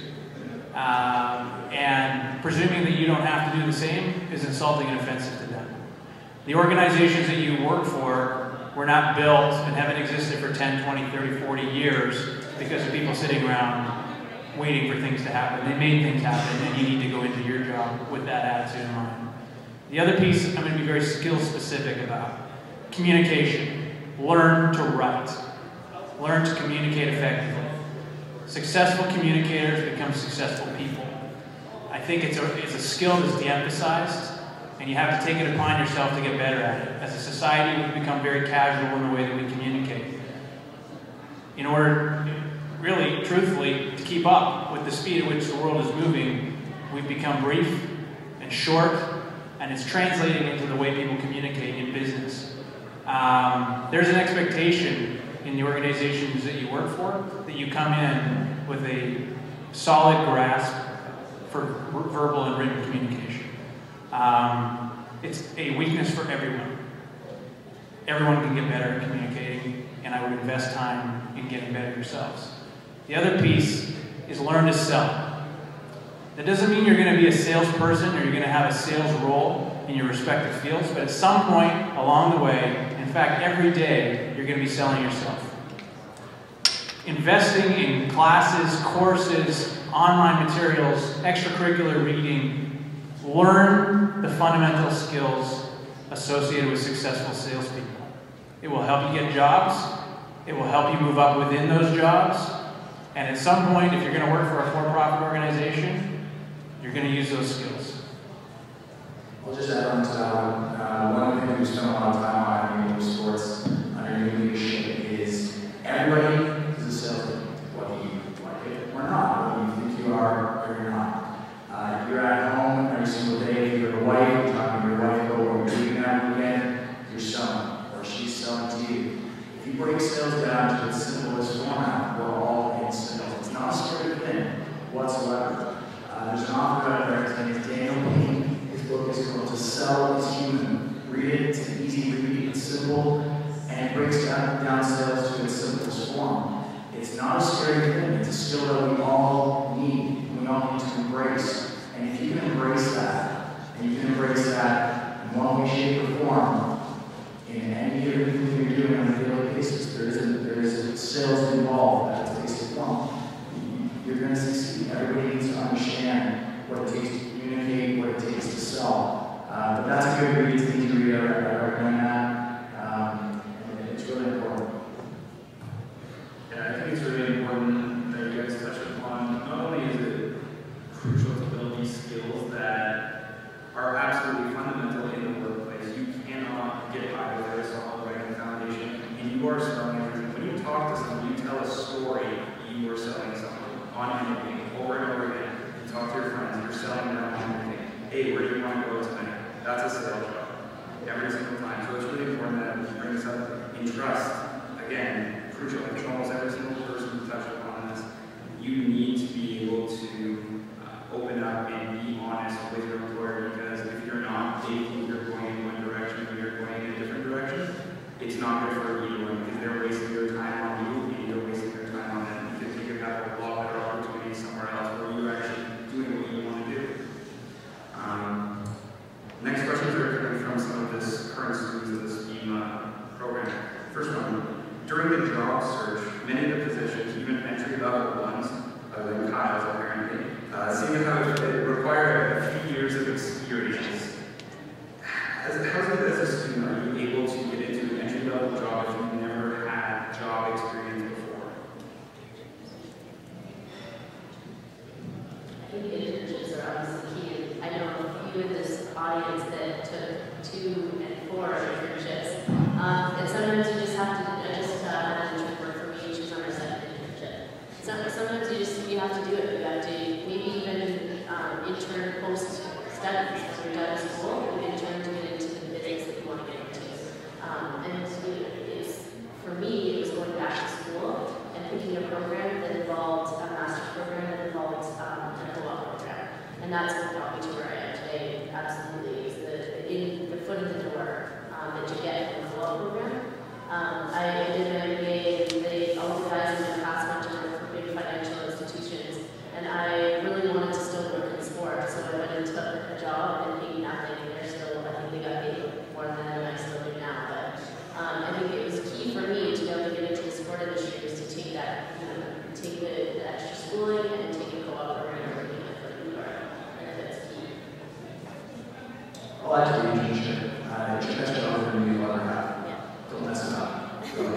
Speaker 4: Um, and presuming that you don't have to do the same is insulting and offensive to them. The organizations that you work for were not built and haven't existed for ten, twenty, thirty, forty years because of people sitting around waiting for things to happen. They made things happen, and you need to go into your job with that attitude in mind. The other piece I'm going to be very skill specific about. Communication. Learn to write. Learn to communicate effectively. Successful communicators become successful people. I think it's a, it's a skill that's de-emphasized, and you have to take it upon yourself to get better at it. As a society, we've become very casual in the way that we communicate. In order, really, truthfully, to keep up with the speed at which the world is moving, we've become brief and short, and it's translating into the way people communicate in business. Um, there's an expectation in the organizations that you work for that you come in with a solid grasp for verbal and written communication. Um, it's a weakness for everyone. Everyone can get better at communicating, and I would invest time in getting better yourselves. The other piece is learn to sell. That doesn't mean you're going to be a salesperson or you're going to have a sales role in your respective fields, but at some point along the way, in fact, every day, you're going to be selling yourself. Investing in classes, courses, online materials, extracurricular reading, learn the fundamental skills associated with successful salespeople. It will help you get jobs. It will help you move up within those jobs. And at some point, if you're going to work for a for-profit organization, you're going to use those skills.
Speaker 8: I'll just add on to that one. Uh, one of the things we spend a lot of time on in sports under new leadership is everybody is a salesman, whether you like it or not, whether you think you are or you're not. Uh, you're at home every single day. If you're a wife, you're talking to your wife about what you're doing that weekend, you're selling, or she's selling to you. If you break sales down to its simplest format, we're all in sales. It's not a scary thing whatsoever. Uh, there's an author out there, his name is Daniel Payne. His book is called To Sell is Human. Read it, it's an easy read, it's simple, and it breaks down, down sales to its simplest form. It's not a scary thing, it's a skill that we all need, we all need to embrace. And if you can embrace that, and you can embrace that in one way, shape, or form, in any of anything you're doing on a daily basis, there is a, there is a sales involved at its basic form. You're going to succeed. Everybody needs to understand what it takes to communicate, what it takes to sell. Uh, but that's a good read. It's an easy read. I recommend that. Um, and it's really important.
Speaker 9: Yeah, I think it's really important that you guys touch upon. Not only is it crucial to build these skills that are absolutely fundamental in the workplace. You cannot get by without a solid writing foundation, and you are selling everything. When you talk to someone, you tell a story, you are selling something on anything over and over again. You talk to your friends, you're selling them on anything. Hey, where do you want to go tonight? That's a sales job. Every single time. So it's really important that we bring this up in trust. Again, crucial. I think almost every single person who touched upon this, you need to be able to uh, open up and be honest with your employer, because if you're not, they think you're going in one direction or you're going in a different direction, it's not good for either one, because they're wasting their time on you and you're wasting their time on them, because you could have a lot better opportunity somewhere else where you're actually doing what you want to do. Um, next questions are coming from some of this current students of this STEAM uh, program. First one, during the job search, many of the positions, even entry-level ones, other than Kyle's apparently, uh, seem to have it require a few years of experience. As, how is it as a student are you able to get into an entry-level job if you've never had job experience before?
Speaker 6: I think internships are obviously key. I know a few in this audience that took two and four internships. Um, and sometimes you just have to, I just uh, had an intern work for me, she was on her second internship. So, sometimes you just, you have to do it. You have to maybe even um, intern post-studies. So you're done with school, you intern to get into the business that you want to get into. Um, and it's,
Speaker 8: apply to the internship. Uh, it's your best job for you, other half. Don't mess it up. Really.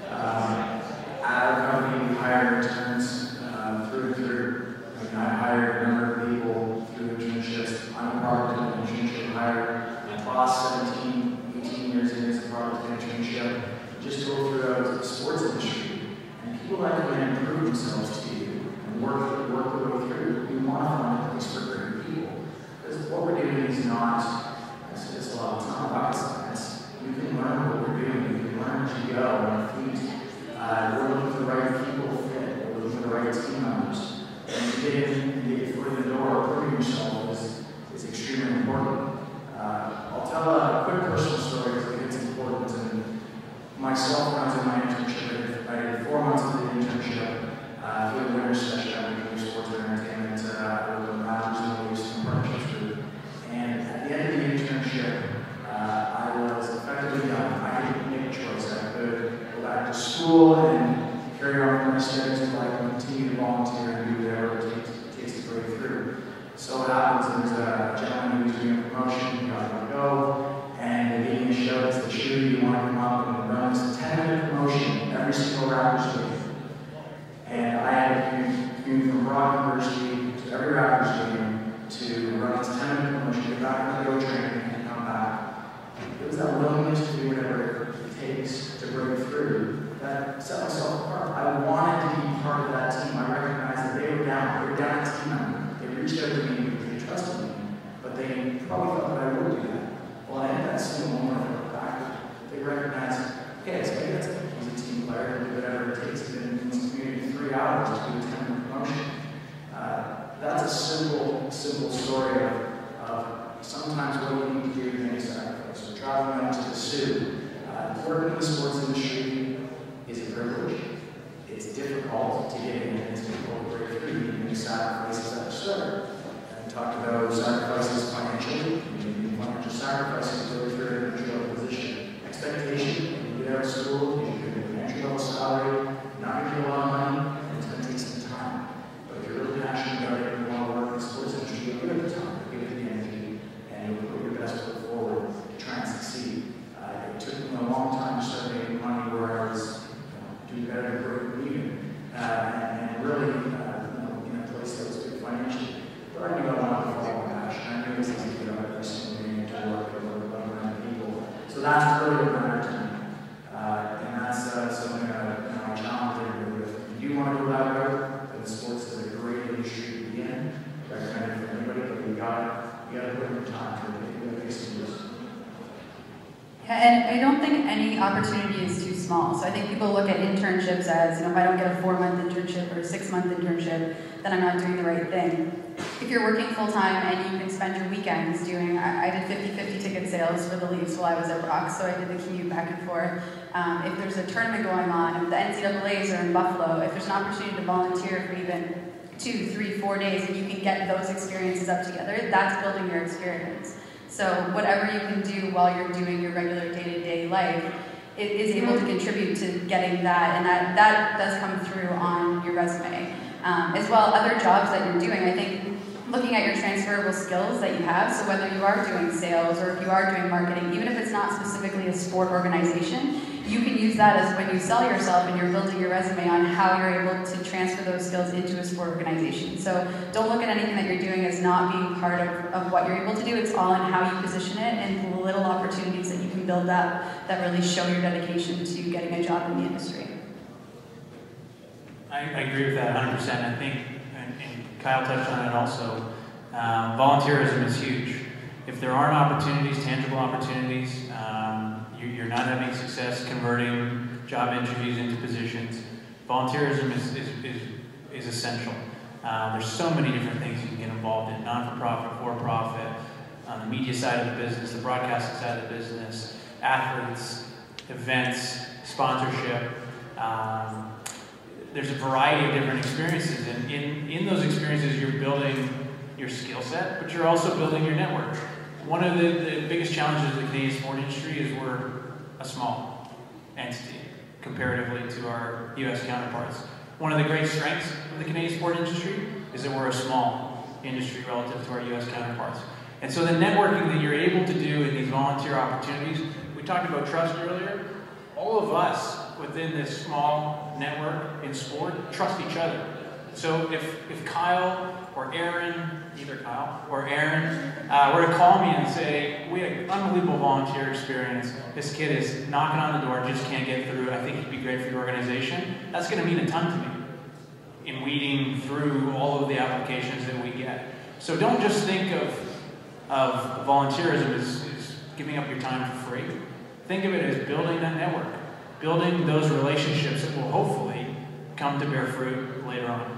Speaker 8: Um, at our company, we hire interns uh, through and through. I mean, I hired a number of people through internships. I'm a product of an internship hire. My boss, seventeen, eighteen years in, is a product of an internship. Just go throughout the sports industry. And people that can improve themselves to you and work, work their way through, we want to find a place for great people. Because what we're doing is not, it's, it's, a lot, it's not rocket science. You can learn what we're doing. You can learn as you go on our feet. Uh, we're looking for the right people fit. We're looking for the right team members. And to get in and get your foot in the door, proving yourself is, is extremely important. Uh, I'll tell a quick personal story because I think it's important. And myself, when I was in my internship, I did four months of the internship uh, through the winter session at the Sports and Entertainment uh, with a master's in partnerships group. And at the end of the internship, uh, I was effectively done. I didn't make a choice. I could go back to school and carry on with my studies, or I can continue to volunteer and do whatever it takes, it takes to break through. So what happens is uh, a gentleman who was doing a promotion, he got to go, and they gave me a show. It's the shoe, you want to come up and run this ten minute promotion every single Raptors game. And I had to commute from Broad University to every Raptors game to run this ten minute promotion, get back on the go training, and come back. It was that willingness to do whatever it takes to break through that set myself apart. I wanted to be part of that team. I recognized that they were down. They were down as a team member. They reached out to me, they trusted me, but they probably thought that I would do that. Well, I had that single moment I looked back. They recognized, okay, so maybe that's it. He's a team player, he'll do whatever it takes. He's been in this community three hours to do a ten minute promotion. Uh, that's a simple, simple story of, of sometimes what you need to do to make a sacrifice. So traveling out to the Sioux, uh, working in the sports industry is a privilege. It's difficult to get in, and it's difficult to break through. You need to make sacrifices at the start. And talked about sacrifices financially. You need financial sacrifices to go through an entry-level position. Expectation, when you get out of school, you should get an entry-level salary, not going to get a lot of money, and it's going to take some time. But if you're really passionate about it and you want to work in the sports industry, you'll give it the time, you'll give it the energy, and you'll put your best foot forward to try and succeed. Uh, it took me a long time to start making money where I was do better than break even, uh, and, and really, uh, you know, in a place that was good financially. But I knew I wanted to follow my passion. I knew it was easy to get out every single day and to work and work with other people. So that's really what mattered to me, uh, and that's uh, something that you know, I challenge everybody with. If you want to go that route, then sports is a great industry to be in. I recommend it for anybody, but you got you got to put in your time for it. You got to face some risk.
Speaker 5: And I don't think any opportunity is too small. So I think people look at internships as, you know, if I don't get a four-month internship or a six-month internship, then I'm not doing the right thing. If you're working full-time and you can spend your weekends doing, I, I did fifty fifty ticket sales for the Leafs while I was at Brock, so I did the commute back and forth. Um, if there's a tournament going on, if the N C double A's are in Buffalo, if there's an opportunity to volunteer for even two, three, four days, and you can get those experiences up together, that's building your experience. So whatever you can do while you're doing your regular day-to-day life, it is able to contribute to getting that, and that, that does come through on your resume. Um, as well, other jobs that you're doing, I think looking at your transferable skills that you have, so whether you are doing sales or if you are doing marketing, even if it's not specifically a sport organization, you can use that as when you sell yourself and you're building your resume on how you're able to transfer those skills into a sport organization. So don't look at anything that you're doing as not being part of, of what you're able to do. It's all in how you position it and the little opportunities that you can build up that really show your dedication to getting a job in the industry.
Speaker 4: I, I agree with that one hundred percent. I think, and, and Kyle touched on it also, um, volunteerism is huge. If there aren't opportunities, tangible opportunities, um, you, you're not having success converting job interviews into positions, volunteerism is, is, is, is essential. Uh, there's so many different things you can get involved in, non-for-profit, for-profit, on the media side of the business, the broadcasting side of the business, athletes, events, sponsorship. Um, there's a variety of different experiences, and in, in those experiences you're building your skill set, but you're also building your network. One of the, the biggest challenges of the Canadian sport industry is we're a small entity comparatively to our U S counterparts. One of the great strengths of the Canadian sport industry is that we're a small industry relative to our U S counterparts. And so the networking that you're able to do in these volunteer opportunities, we talked about trust earlier, all of us within this small network in sport trust each other. So if, if Kyle or Erin, either Kyle or Erin, uh, were to call me and say, we had an unbelievable volunteer experience, this kid is knocking on the door, just can't get through, I think he'd be great for your organization, that's going to mean a ton to me in weeding through all of the applications that we get. So don't just think of, of volunteerism as, as giving up your time for free. Think of it as building that network, building those relationships that will hopefully come to bear fruit later on.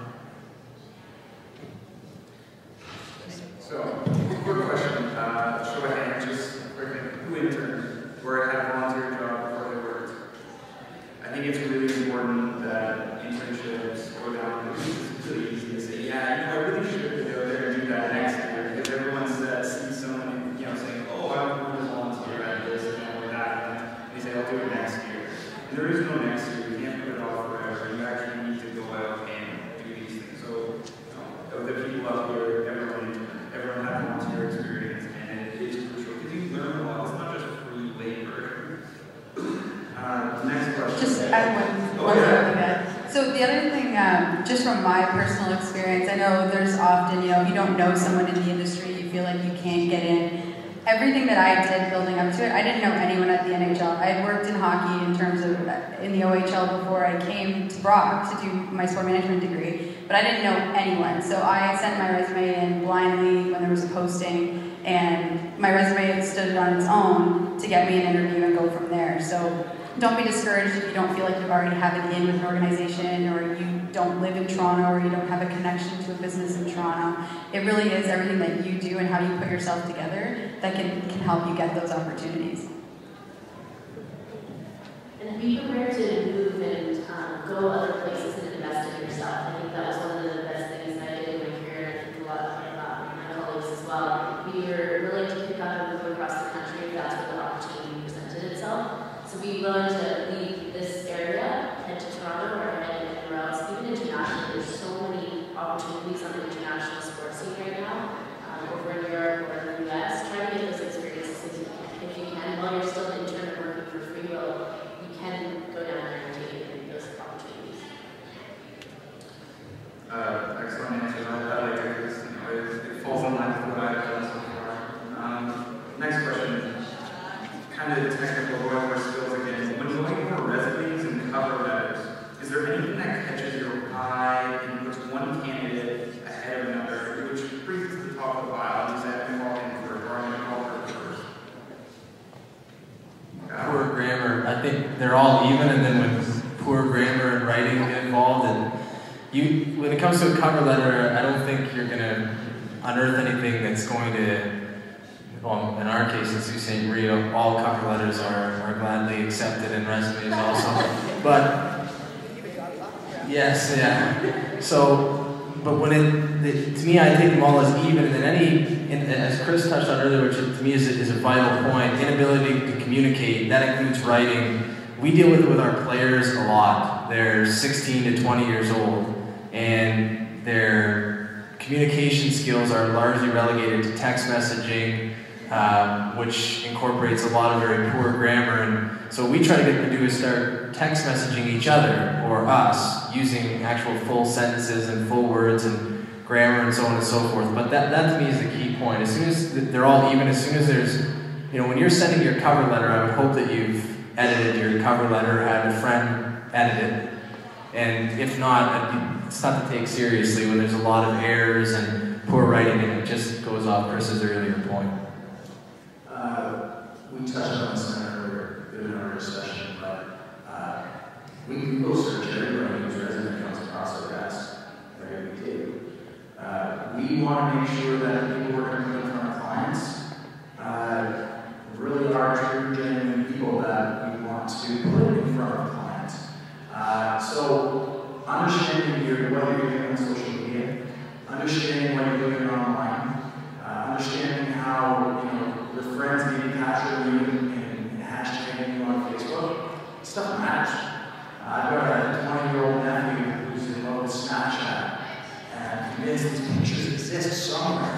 Speaker 9: So, quick question, uh, show of hands, just quickly, who interned or had a volunteer job before they worked? I think it's really important that internships go down, it's really easy to say, yeah, you know, I really should go there and do that next year, because everyone says, sees someone, you know, saying, oh, I want to volunteer at this, you know, or that, and they say, I'll do it next year. And there is no next year, you can't put it off forever, you actually need to go out and do these things. So, you know, the people up here, everyone, everyone has volunteer experience, and it is crucial, because you learn a lot, it's not just free labor. Uh, next question.
Speaker 5: Just add one, one other thing. So the other thing, um, just from my personal experience, I know there's often, you know, if you don't know someone in the industry, you feel like you can't get in. Everything that I did building up to it, I didn't know anyone at the N H L. I had worked in hockey in terms of in the O H L before I came to Brock to do my sport management degree, but I didn't know anyone. So I sent my resume in blindly when there was a posting, and my resume stood on its own to get me an interview and go from there. So don't be discouraged if you don't feel like you already have an in with an organization, or you don't live in Toronto, or you don't have a connection to a business in Toronto. It really is everything that you do and how you put yourself together that can, can help you get those opportunities.
Speaker 6: And be prepared to move and um, go other places and invest in yourself. I think that was one of the best things I did in my career, and I think a lot of my colleagues as well. We were willing to pick up and move across the country if that's where the opportunity presented itself. So be willing to leave this area, head to Toronto, or head anywhere else. Even internationally, there's so many opportunities on the international sports scene right now, um, over in Europe or in the U S. Try to get those experiences if you can. If you can, while you're still an intern and working for free will, you can go down there and take those opportunities.
Speaker 9: Uh, excellent answer. I like it because, you know, it, it falls in line with what I've done so far. Um, next question. Kind of technical, going more skills again. When you're looking for resumes and cover letters, is there anything that catches your eye and puts one candidate ahead of another, which brings it to the top of the pile? Is that involving for drawing a culture first?
Speaker 7: Poor grammar. I think they're all even, and then with poor grammar and writing involved, and you, when it comes to a cover letter, I don't think you're going to unearth anything that's going to. Well, in our case, in Sault Ste. Marie, all cover letters are, are gladly accepted, and resumes also. But yes, yeah. So, but when it, the, to me, I take them all as even, and then any, in, as Chris touched on earlier, which to me is a, is a vital point, inability to communicate. That includes writing. We deal with it with our players a lot. They're sixteen to twenty years old, and their communication skills are largely relegated to text messaging. Um, which incorporates a lot of very poor grammar, and so what we try to get them to do is start text messaging each other or us using actual full sentences and full words and grammar and so on and so forth. But that, that to me is the key point. As soon as they're all even, as soon as there's, you know, when you're sending your cover letter, I would hope that you've edited your cover letter, had a friend edit it, and if not, it's not to take seriously when there's a lot of errors and poor writing, and it just goes off Chris's earlier point.
Speaker 8: Uh, we touched on this earlier in our discussion, but uh, we can go search everybody whose resume comes across our desk. Right? We do. Uh, we want to make sure that the people we're going to put in front of clients uh, really are true, genuine people that we want to put in front of clients. Uh, so, understanding your, what you're doing on social media, understanding what you're doing online, uh, understanding how, you know, your friends maybe capture you and, and hashtagging you on Facebook. Stuff matters. Uh, I've got a twenty-year-old nephew who's in love with Snapchat and convinced these pictures exist somewhere.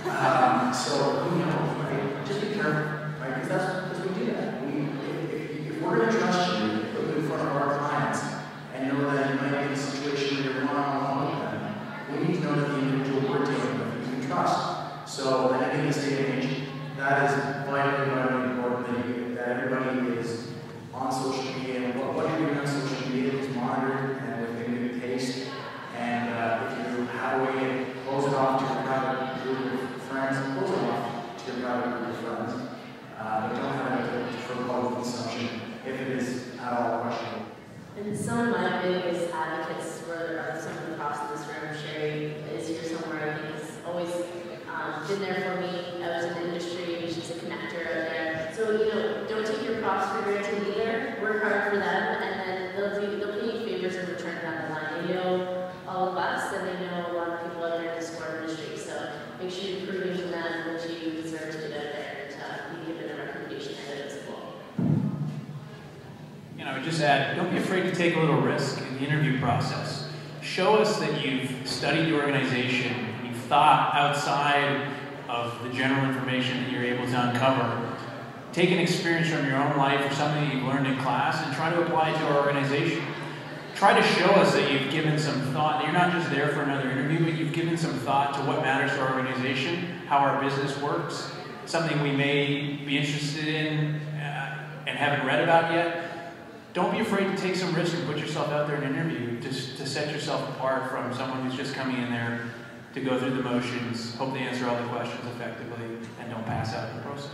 Speaker 8: Um, so, you know, right, just be careful, right? Because that's because we do that. We, if, if, if we're going to trust you, put you in front of our clients, and know that you might be in a situation where you're one-on-one with them, we need to know that the individual we're dealing with you can trust. So, I think in this day and age, that is vitally, vitally important that, you, that everybody is on social media, and what, what you're doing on social media is monitored and within good taste. And uh, if you have a way to close it off to your private group of friends, close it off to your private group of friends. Uh, but don't have it for public consumption if it is at all questionable.
Speaker 6: And some of my biggest advocates were are some of the props in this room. Sherry is here somewhere. I think has always um, been there for me. I was in the industry. She's a connector out there. So, you know, don't take your props for granted either. Work hard for them, and then they'll do they'll pay you favors in return down the line. They know all of us, and they know a lot of people out there in the sport industry. So make sure you're proving to them what you deserve to get out there and uh, be given a recommendation that it is cool.
Speaker 4: You know, I would just add, don't be afraid to take a little risk in the interview process. Show us that you've studied the organization, and you've thought outside of the general information that you're able to uncover. Take an experience from your own life or something that you've learned in class and try to apply it to our organization. Try to show us that you've given some thought, that you're not just there for another interview, but you've given some thought to what matters to our organization, how our business works, something we may be interested in uh, and haven't read about yet. Don't be afraid to take some risk and put yourself out there in an interview to, to set yourself apart from someone who's just coming in there to go through the motions, hope they answer all the questions effectively, and don't pass out in the process.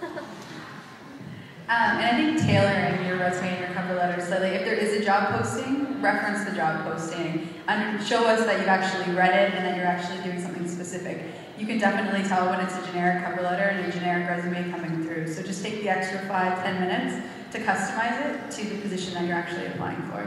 Speaker 5: Um, and I think tailoring your resume and your cover letter, so like if there is a job posting, reference the job posting. And show us that you've actually read it and that you're actually doing something specific. You can definitely tell when it's a generic cover letter and a generic resume coming through. So just take the extra five, ten minutes to customize it to the position that you're actually applying for.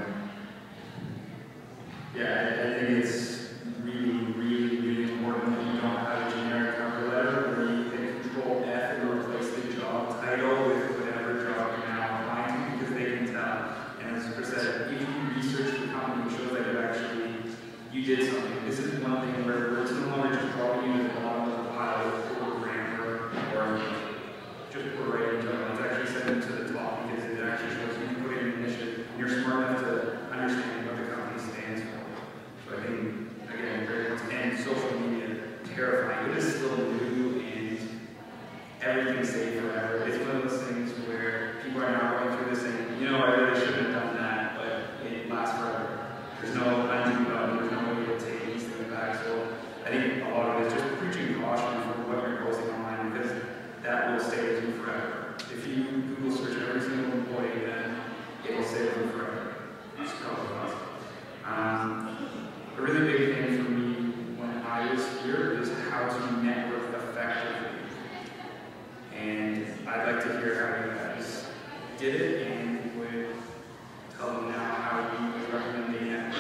Speaker 2: Yeah, I, I think it's really, really, really important that you don't have a generic cover letter where you can control F and replace the job title with whatever job you're now applying to, because they can tell. And as Chris said, if you research the company, it shows that you actually, you did something. This is one thing where, where it's no longer just dropping you at the bottom of the pile or grammar or just put right into it. It's actually sent it to the top because it actually shows you put in an initiative and you're smart enough to understand what the company stands for. So I think, again, Greyhounds and social media, terrifying. It is still new and everything's safe forever. It's one of those things where people are now going through this saying, you know, I really shouldn't have done that, but it lasts forever. There's no undo button, there's no way to take these things back. So I think a lot of it is just preaching caution for what you're posting online, because that will stay with you forever. If you Google search every single employee, then it will stay with you forever. It's probably um, A really big thing for me when I was here is how to network effectively. And I'd like to hear how you guys did it and would tell them now how you would recommend they network.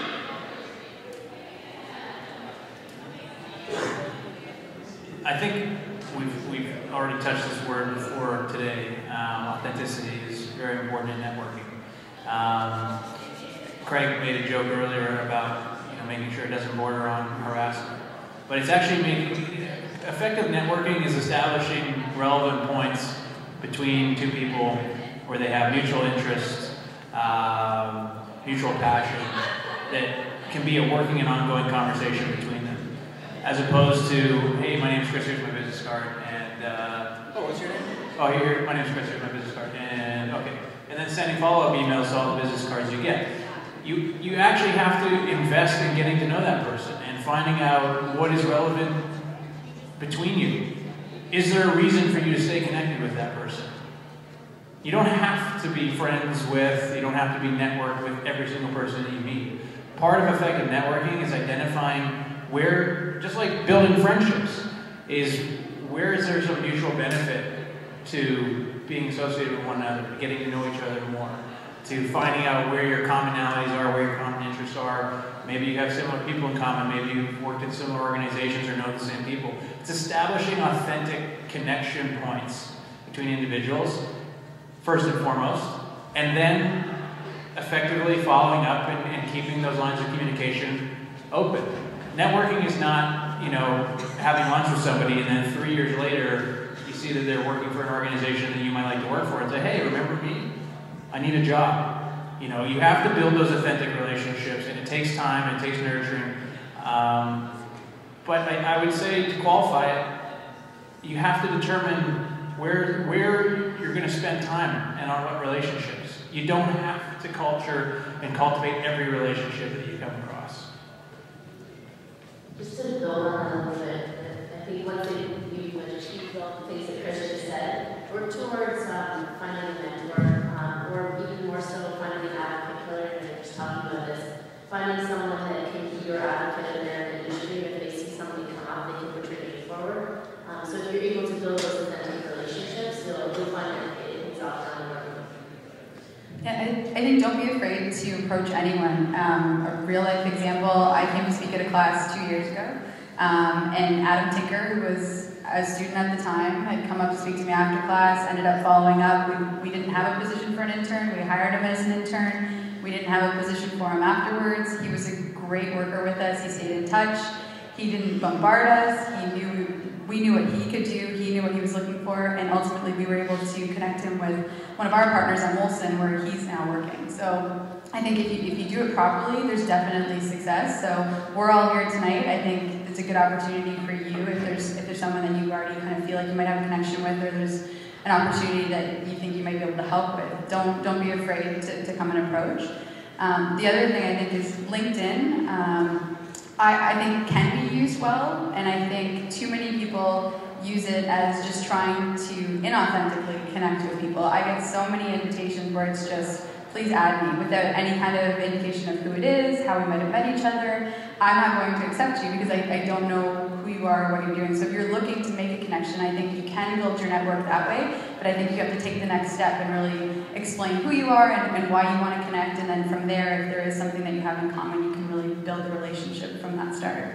Speaker 4: I think we've, we've already touched this word before today. Um, authenticity is very important in networking. Um, Craig made a joke earlier about you know, making sure it doesn't border on harassment. But it's actually making, effective networking is establishing relevant points between two people where they have mutual interests, um, mutual passion, that can be a working and ongoing conversation between them. As opposed to, hey, my name's Chris, here's my business card, and, uh, oh, what's your name? Oh, here, my name's Chris, here's my business card, and, okay. And then sending follow-up emails to all the business cards you get. You, you actually have to invest in getting to know that person and finding out what is relevant between you. Is there a reason for you to stay connected with that person? You don't have to be friends with, you don't have to be networked with every single person that you meet. Part of effective networking is identifying where, just like building friendships, is where is there some mutual benefit to being associated with one another, getting to know each other more, to finding out where your commonalities are, where your common interests are. Maybe you have similar people in common, maybe you've worked in similar organizations or know the same people. It's establishing authentic connection points between individuals, first and foremost, and then effectively following up and, and keeping those lines of communication open. networking is not, you know, having lunch with somebody and then three years later you see that they're working for an organization that you might like to work for and say, hey, remember me? I need a job. You know, you have to build those authentic relationships, and it takes time, it takes nurturing. Um, but I, I would say to qualify it, you have to determine where where you're going to spend time and on what relationships. You don't have to culture and cultivate every relationship that you come across.
Speaker 6: Just to build on that a little bit, I think one thing you mentioned, Shewfelt, things that Krystle just said, work towards um, finding a mentor, um, or even more so finding an advocate killer, and you're just talking about this, finding someone that can be your advocate in their industry. If they see something come up, they can put your name forward. Um, so if you're able to build those authentic relationships, you'll, you'll find that it pays off down the road.
Speaker 5: Yeah, I, I think don't be afraid to approach anyone. Um, a real life example, I came to speak at a class two years ago, um, and Adam Tinker, who was a student at the time, had come up to speak to me after class, ended up following up. We, we didn't have a position for an intern, we hired him as an intern. We didn't have a position for him afterwards. He was a great worker with us, he stayed in touch. He didn't bombard us, he knew, we knew what he could do, he knew what he was looking for, and ultimately we were able to connect him with one of our partners at Molson, where he's now working. So I think if you, if you do it properly, there's definitely success. So we're all here tonight. I think it's a good opportunity for you if there's if there's someone that you already kind of feel like you might have a connection with, or there's an opportunity that you think you might be able to help with. Don't don't be afraid to, to come and approach. Um, the other thing I think is LinkedIn. Um, I, I think can be used well, and I think too many people use it as just trying to inauthentically connect with people. I get so many invitations where it's just, please add me, without any kind of indication of who it is, how we might have met each other. I'm not going to accept you because I, I don't know who you are or what you're doing. So if you're looking to make a connection, I think you can build your network that way, but I think you have to take the next step and really explain who you are and, and why you want to connect, and then from there, if there is something that you have in common, you can really build a relationship from that start.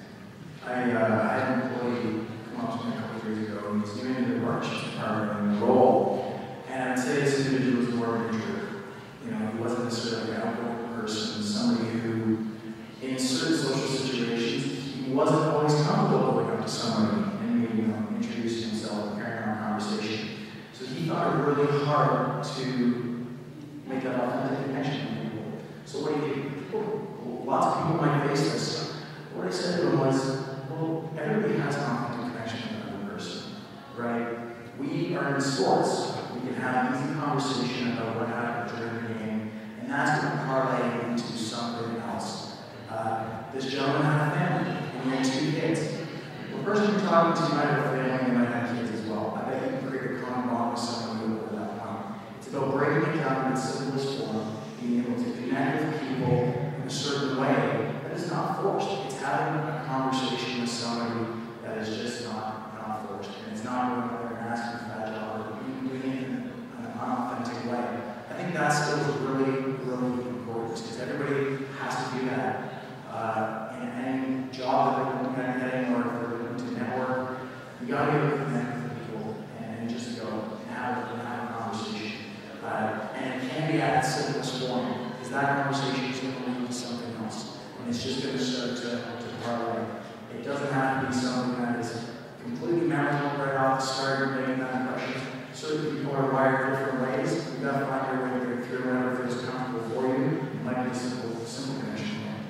Speaker 8: I, uh, I had an employee come up to me a couple of years ago, and he was doing the workshop department in the role, and I'd say this individual was more of an introvert. You know, he wasn't necessarily an outgoing person, somebody who, in certain social situations, he wasn't always comfortable going up to somebody and maybe, you know, introducing himself and carrying on a conversation. So he found it really hard to make that authentic connection with people. So what do you do? People, lots of people might face this. What I said to him was, well, everybody has an authentic connection with another person, right? We are in sports. We can have an easy conversation about what happened during the game, and that's going to parlay into something else. Uh, this gentleman had a family, and he had two kids. The person you're talking to might have a family, and might have kids as well. I bet you can create a common bond with someone who over that point. It's about breaking it down in its simplest form, being able to connect with people in a certain way that is not forced. It's having a conversation with somebody that is just not, not forced. And it's not going over and asking for that job or doing it in an unauthentic way. I think that skill is really, really important because everybody has to do that. Uh, in any job that they're looking at getting, or if they're looking to network, you got to be able to connect with people and, and just go and have, and have a conversation. Uh, and it can be at its simplest form, because that conversation is going to lead to something else. And it's just going to start to, to parlay. It doesn't have to be something that is completely memorable right off the start and making that impression. Certain people are wired different ways. You've got to find your way to break through whatever feels comfortable for you. It might be a simple, simple connection.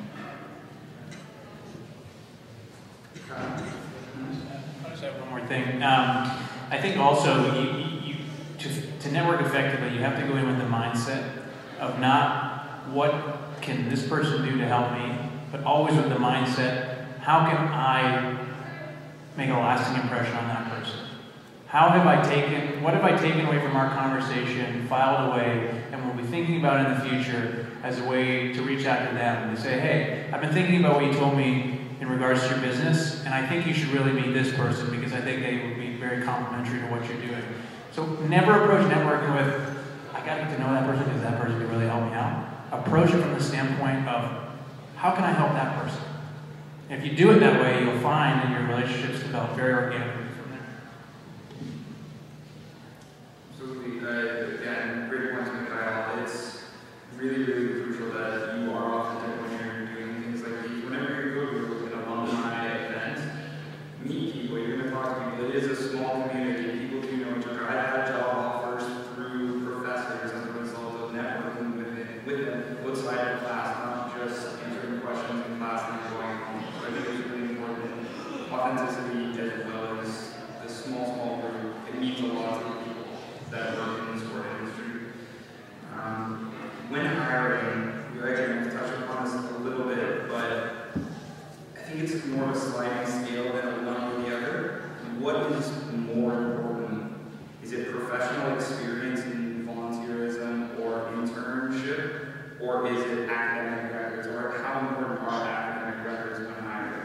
Speaker 4: I'll just add one more thing. Um, I think also you, you, you, to, to network effectively, you have to go in with the mindset of not what can this person do to help me, but always with the mindset, how can I make a lasting impression on that person? How have I taken, what have I taken away from our conversation, filed away, and will be thinking about in the future as a way to reach out to them and to say, hey, I've been thinking about what you told me in regards to your business, and I think you should really meet this person because I think they would be very complimentary to what you're doing. So never approach networking with, I gotta get to know that person because that person can really help me out. Approach it from the standpoint of, how can I help that person? And if you do it that way, you'll find that your relationships develop very organically from there.
Speaker 9: Absolutely. Uh, again, great points, Mikhail. It's really, really crucial that you are authentic when you're doing things like these. Whenever you go to a outside of class, not just answering questions in class and going home. So I think it's really important. Authenticity as well as the small, small group. It means a lot to the people that work in the sport industry. Um, when hiring, we actually touched upon this a little bit, but I think it's more of a sliding scale than a one or the other. What is more important? Is it professional experience in volunteerism or internship, or is it academic records, or how important are academic records when hiring?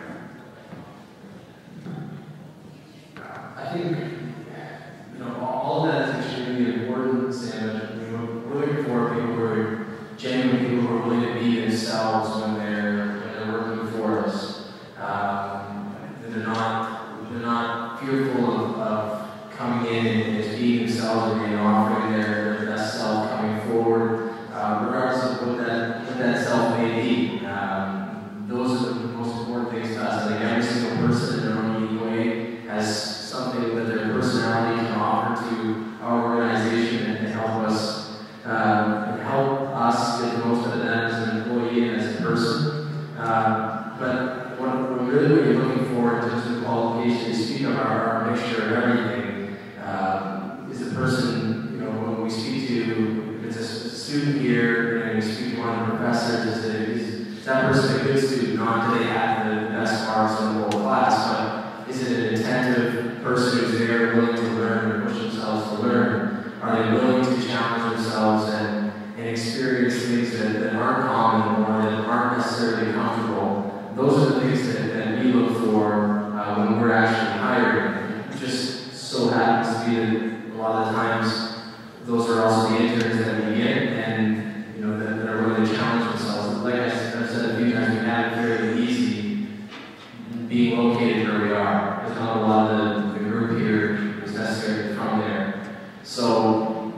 Speaker 7: I think, you know, all of that is extremely important, Sam. You know, we're looking for people who are genuine people who are willing to be themselves when they're, when they're working for us. Um, they're not, they're not fearful of, of coming in and just being themselves and offering their, their best self coming forward, uh, regardless of what that, what that self may be. Um, those are the most important things to us. Like every single person in their own unique way has something that their personality can offer to our organization and can help us, um, and help us get the most out of them as an employee and as a person. Uh, but what, what really what you're looking for in terms of qualification is speak of our, our mixture of everything. Um, is the person, you know, when we speak to, if it's a student here and we speak to one of the professors, is, it, is, is that person a good student? Not do they have the best marks in the whole class, but is it an attentive person who's there willing to learn and push themselves to learn? Are they willing to challenge themselves and, and experience things that, that aren't common or that aren't necessarily comfortable? Those are the things that, that we look for uh, when we're actually hiring. It just so happens to be that a lot of the times those are also the interns that we get and, you know, that, that are willing to challenge themselves. Like I've said a few times, we have it very easy being located where we are. There's not a lot of the, the group here is necessarily from there. So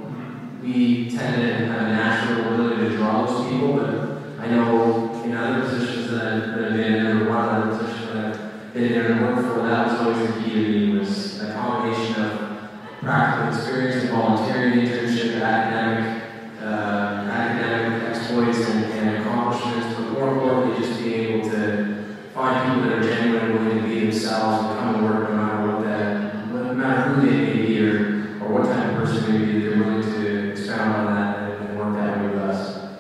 Speaker 7: we tend to have a natural ability to draw those people, but I know in other positions that I've, that I've been in, or one other position that I've been in and worked for, that was always the key to me, was a combination of practical experience and volunteering, internship, academic, uh, academic exploits and, and accomplishments, but more importantly, just being able to find people that are genuinely willing to be themselves and come to work no matter what that, no matter who they may be or, or what type of person they may be, they're willing to expound on that and, and work that way with us.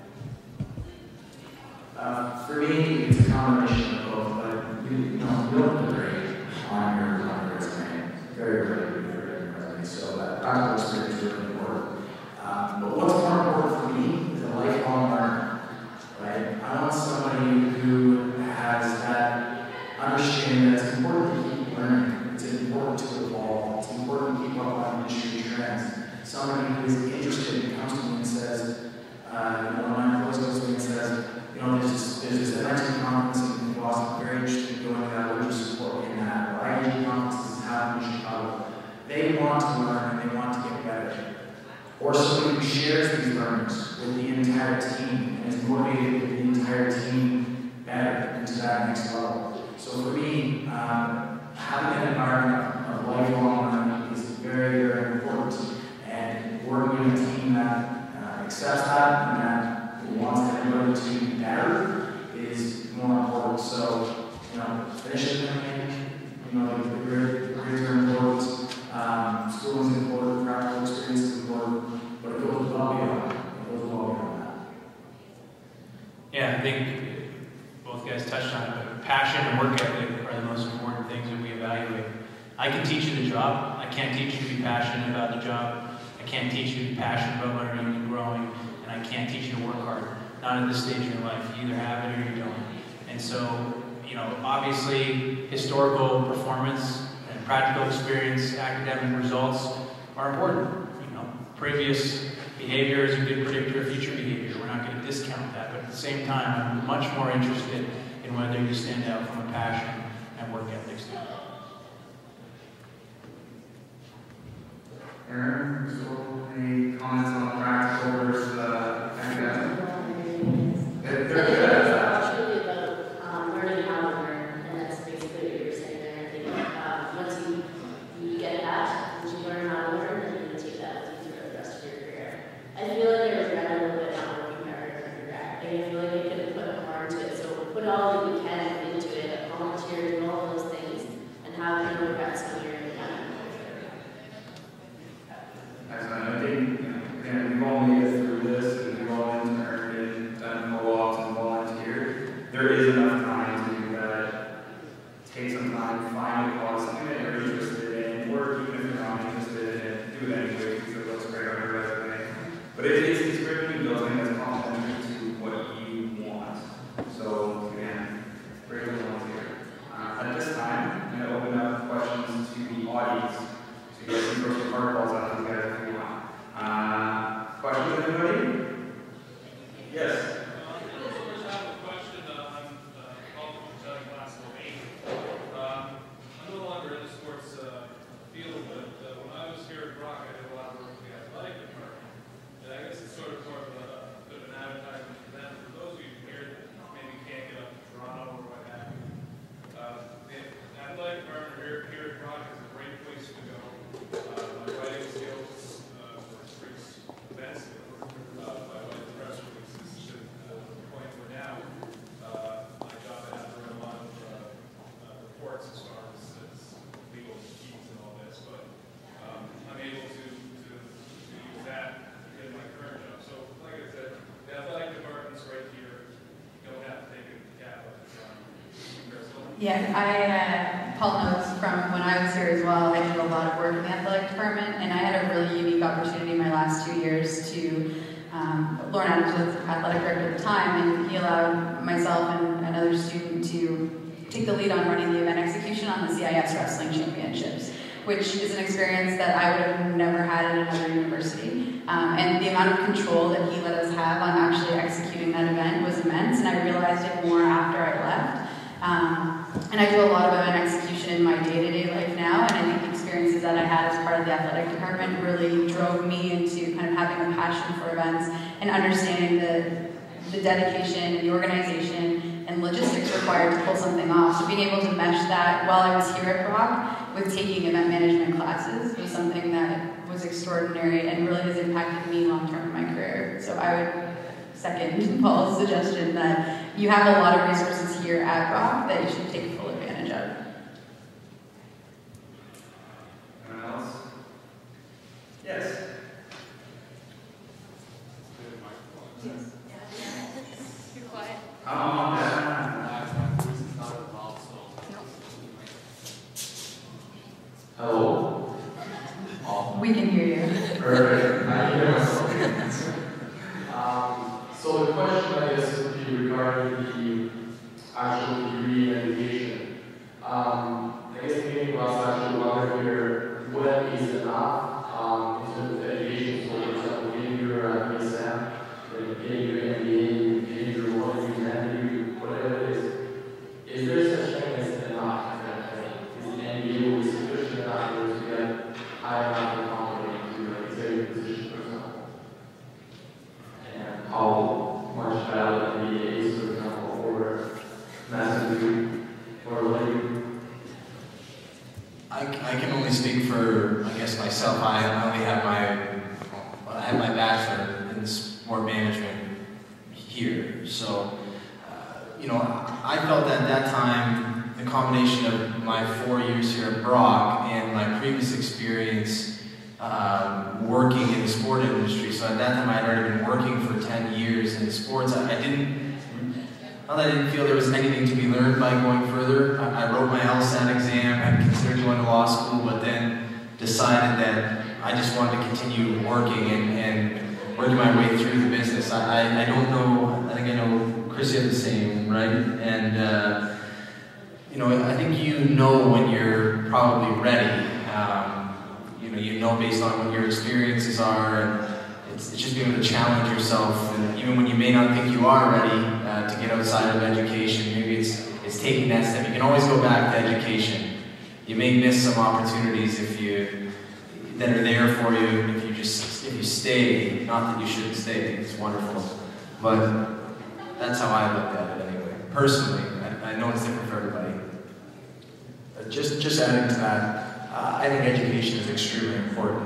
Speaker 8: Uh, for me, it's a combination of both, but you, you know, you don't look great on your, on your resume. Very, very good for your resume, so that practical experience is really important. Um, but what's more important for me is a lifelong learner, right? I want somebody who has that understanding that it's important to keep learning, it's important to evolve, it's important to keep up on industry trends. Somebody who is interested and comes to me and says, uh, you know, when my employees goes to me and says, you know, there's this, there's this Erin conference in Boston, I'm very interested in going to that, would you support me in that? Or I G conferences happen in Chicago. They want to learn and they want to get better. Or somebody who shares these learnings with the entire team and is motivated with the entire team better into that next level. So for me, um, having an environment of lifelong learning is very, very important. And working with a team that uh, accepts that and that wants everybody to be better is more important. So, you know, finishing the you know, the grades are important, um, school is important, practical experience is important, but it goes well beyond. It goes well beyond that.
Speaker 4: Yeah, I think both guys touched on it, but passion and work ethic are the most important things that we evaluate. I can teach you the job. I can't teach you to be passionate about the job. I can't teach you to be passionate about learning and growing, and I can't teach you to work hard. Not at this stage in your life. You either have it or you don't. And so, you know, obviously, historical performance and practical experience, academic results are important. You know, previous behavior is a good predictor of future behavior. We're not going to discount that, but at the same time, I'm much more interested in whether you stand out from a passion and work ethic standpoint.
Speaker 9: Erin, so any comments on practical versus uh, academic?
Speaker 6: It's really about um, learning how to learn, and that's basically what you're saying there. I think um, once you, you get that, once you learn how to learn, then you can take that with you throughout the rest of your career. I feel like there's been a little bit not working hard in undergrad. I I feel like I could put more into it. So put all that we can into it, volunteer, do all those things, and have no regrets when you're done.
Speaker 9: Excellent. I think, you know, again, we've all made it through this, and we've all interned and done co-ops and volunteered. There is enough time to do that. Take some time, find a cause, something that you're interested in, or even if you're not interested in it, do it anyway because it looks great on your resume. But it is it's great when you build something that's complementary to what you want. So again, great to volunteer. Uh, at this time, I'm going to open up questions to the audience. So you guys can throw some hardballs out these guys if you want. Uh, questions, anybody? Yes.
Speaker 5: Yeah, I, uh, Paul knows from when I was here as well, I did a lot of work in the athletic department, and I had a really unique opportunity in my last two years to, um, Lauren Adams was athletic director at the time, and he allowed myself and another student to take the lead on running the event execution on the C I S Wrestling Championships, which is an experience that I would have never had at another university. Um, and the amount of control that he let us have on actually executing that event was immense, and I realized it more after I left. Um, and I do a lot of event execution in my day-to-day life now, and I think the experiences that I had as part of the athletic department really drove me into kind of having a passion for events and understanding the, the dedication and the organization and logistics required to pull something off. So being able to mesh that while I was here at Brock with taking event management classes was something that was extraordinary and really has impacted me long-term in my career. So I would second Paul's suggestion that you have a lot of resources here at Brock that you should take full advantage of.
Speaker 9: Anyone else? Yes.
Speaker 5: Yes. You're quiet.
Speaker 9: Come on down.
Speaker 10: Hello.
Speaker 5: We can hear you.
Speaker 10: Perfect. I hear myself. um, so the question, I guess, would be regarding the actual degree and education. Um, I guess maybe was actually wondering here, what is enough um, in terms of education? So, for example, getting your uh, B S M, getting your M B A, getting your one degree, whatever it is. Is there such thing as enough? Is an M B A will be sufficient enough for us to get high enough and confident to like, executive position, for example? And how much value M B A is, for example, or master's degree, or what?
Speaker 7: I, I can only speak for, I guess, myself. I, I only have my, well, I have my bachelor in sport management here. So, uh, you know, I felt that at that time, the combination of my four years here at Brock and my previous experience um, working in the sport industry. So at that time, I had already been working for ten years in sports. I, I didn't Well, I didn't feel there was anything to be learned by going further. I, I wrote my LSAT exam, I considered going to law school, but then decided that I just wanted to continue working and, and working my way through the business. I, I, I don't know, I think I know Chris had the same, right? And, uh, you know, I think you know when you're probably ready. Um, you know, you know based on what your experiences are, and it's, it's just being able to challenge yourself, and even when you may not think you are ready uh, to get outside of education, maybe it's it's taking that step. You can always go back to education. You may miss some opportunities if you that are there for you if you just if you stay. Not that you shouldn't stay; it's wonderful, but that's how I looked at it anyway. Personally, I, I know it's different for everybody.
Speaker 8: Uh, just just adding to that, uh, I think education is extremely important.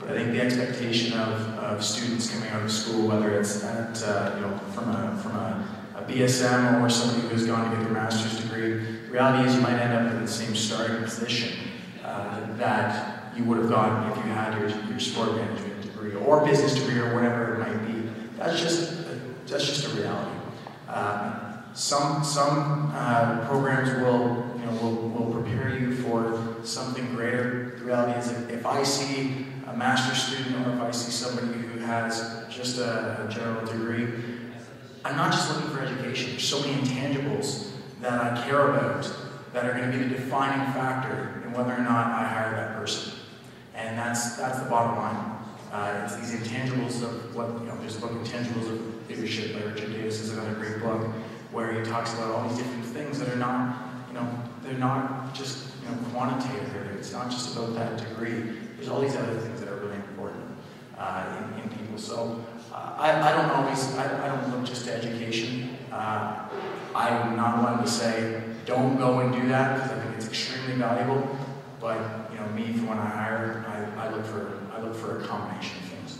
Speaker 8: But I think the expectation of, of students coming out of school, whether it's at, uh, you know, from a, from a, a B S M or somebody who's gone to get their master's degree, the reality is you might end up in the same starting position uh, that you would have gotten if you had your, your sport management degree or business degree or whatever it might be. That's just, that's just a reality. Uh, some some uh, programs will, you know, will, will prepare you for something greater. The reality is if, if I see a master's student or if I see somebody who has just a, a general degree, I'm not just looking for education. There's so many intangibles that I care about that are going to be the defining factor in whether or not I hire that person. And that's that's the bottom line. Uh, it's these intangibles of what, you know, there's a book, Intangibles of Leadership by Richard Davis is another great book where he talks about all these different things that are not, you know, they're not just, you know, quantitative. It's not just about that degree. There's all these other things that are really important uh, in, in people. So uh, I, I don't always, I, I don't look just to education. Uh, I'm not one to say, don't go and do that because I think it's extremely valuable. But you know, me, for when I hire, I, I look for I look for a combination of things.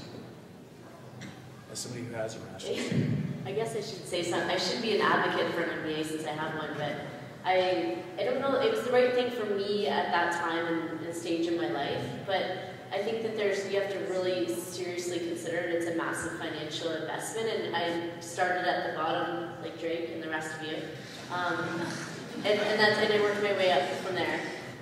Speaker 8: As somebody who has a master's.
Speaker 6: I guess I should say something. I should be an advocate for an M B A since I have one, but I I don't know. It was the right thing for me at that time and, and stage in my life. But I think that there's you have to really seriously consider it. It's a massive financial investment, and I started at the bottom, like Drake and the rest of you, um, and, and that's and I worked my way up from there.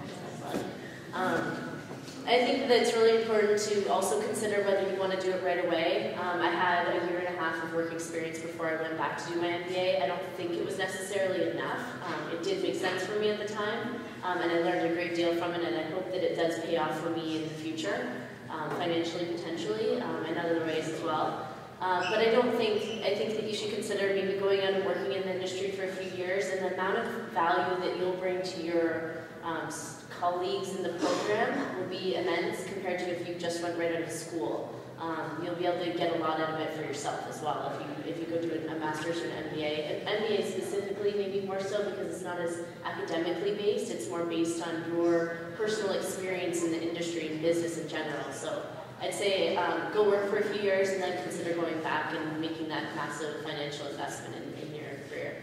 Speaker 6: Um, I think that it's really important to also consider whether you want to do it right away. Um, I had a year and a half of work experience before I went back to do my M B A. I don't think it was necessarily enough. Um, it did make sense for me at the time, um, and I learned a great deal from it, and I hope that it does pay off for me in the future, um, financially, potentially, um, in other ways as well. Um, but I don't think, I think that you should consider maybe going out and working in the industry for a few years, and the amount of value that you'll bring to your um, colleagues in the program will be immense compared to if you just went right out of school. Um, you'll be able to get a lot out of it for yourself as well if you if you go to a master's or an M B A. An M B A specifically, maybe more so because it's not as academically based. It's more based on your personal experience in the industry and business in general. So I'd say um, go work for a few years and then consider going back and making that massive financial investment in, in your career.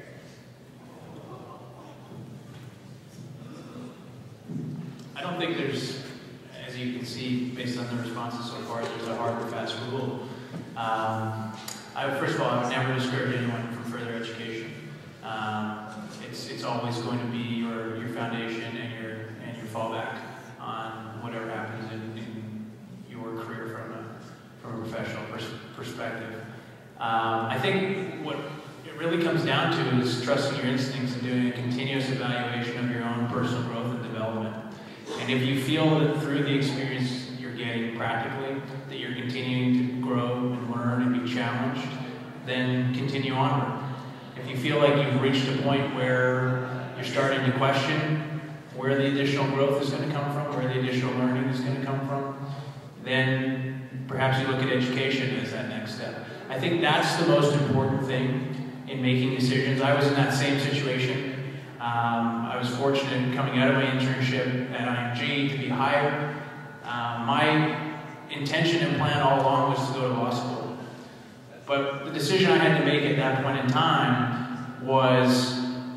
Speaker 4: I don't think there's, as you can see based on the responses so far, there's a hard or fast rule. Um, I, first of all, I would never discourage anyone from further education. Um, it's it's always going to be your your foundation and your and your fallback on whatever happens in, in your career from a from a professional pers perspective. Um, I think what it really comes down to is trusting your instincts and doing a continuous evaluation of your own personal growth and development. And if you feel that through the experience you're getting practically, that you're continuing to grow and learn and be challenged, then continue onward. If you feel like you've reached a point where you're starting to question where the additional growth is going to come from, where the additional learning is going to come from, then perhaps you look at education as that next step. I think that's the most important thing in making decisions. I was in that same situation. Um, I was fortunate coming out of my internship at I M G to be hired. Um, my intention and plan all along was to go to law school. But the decision I had to make at that point in time was,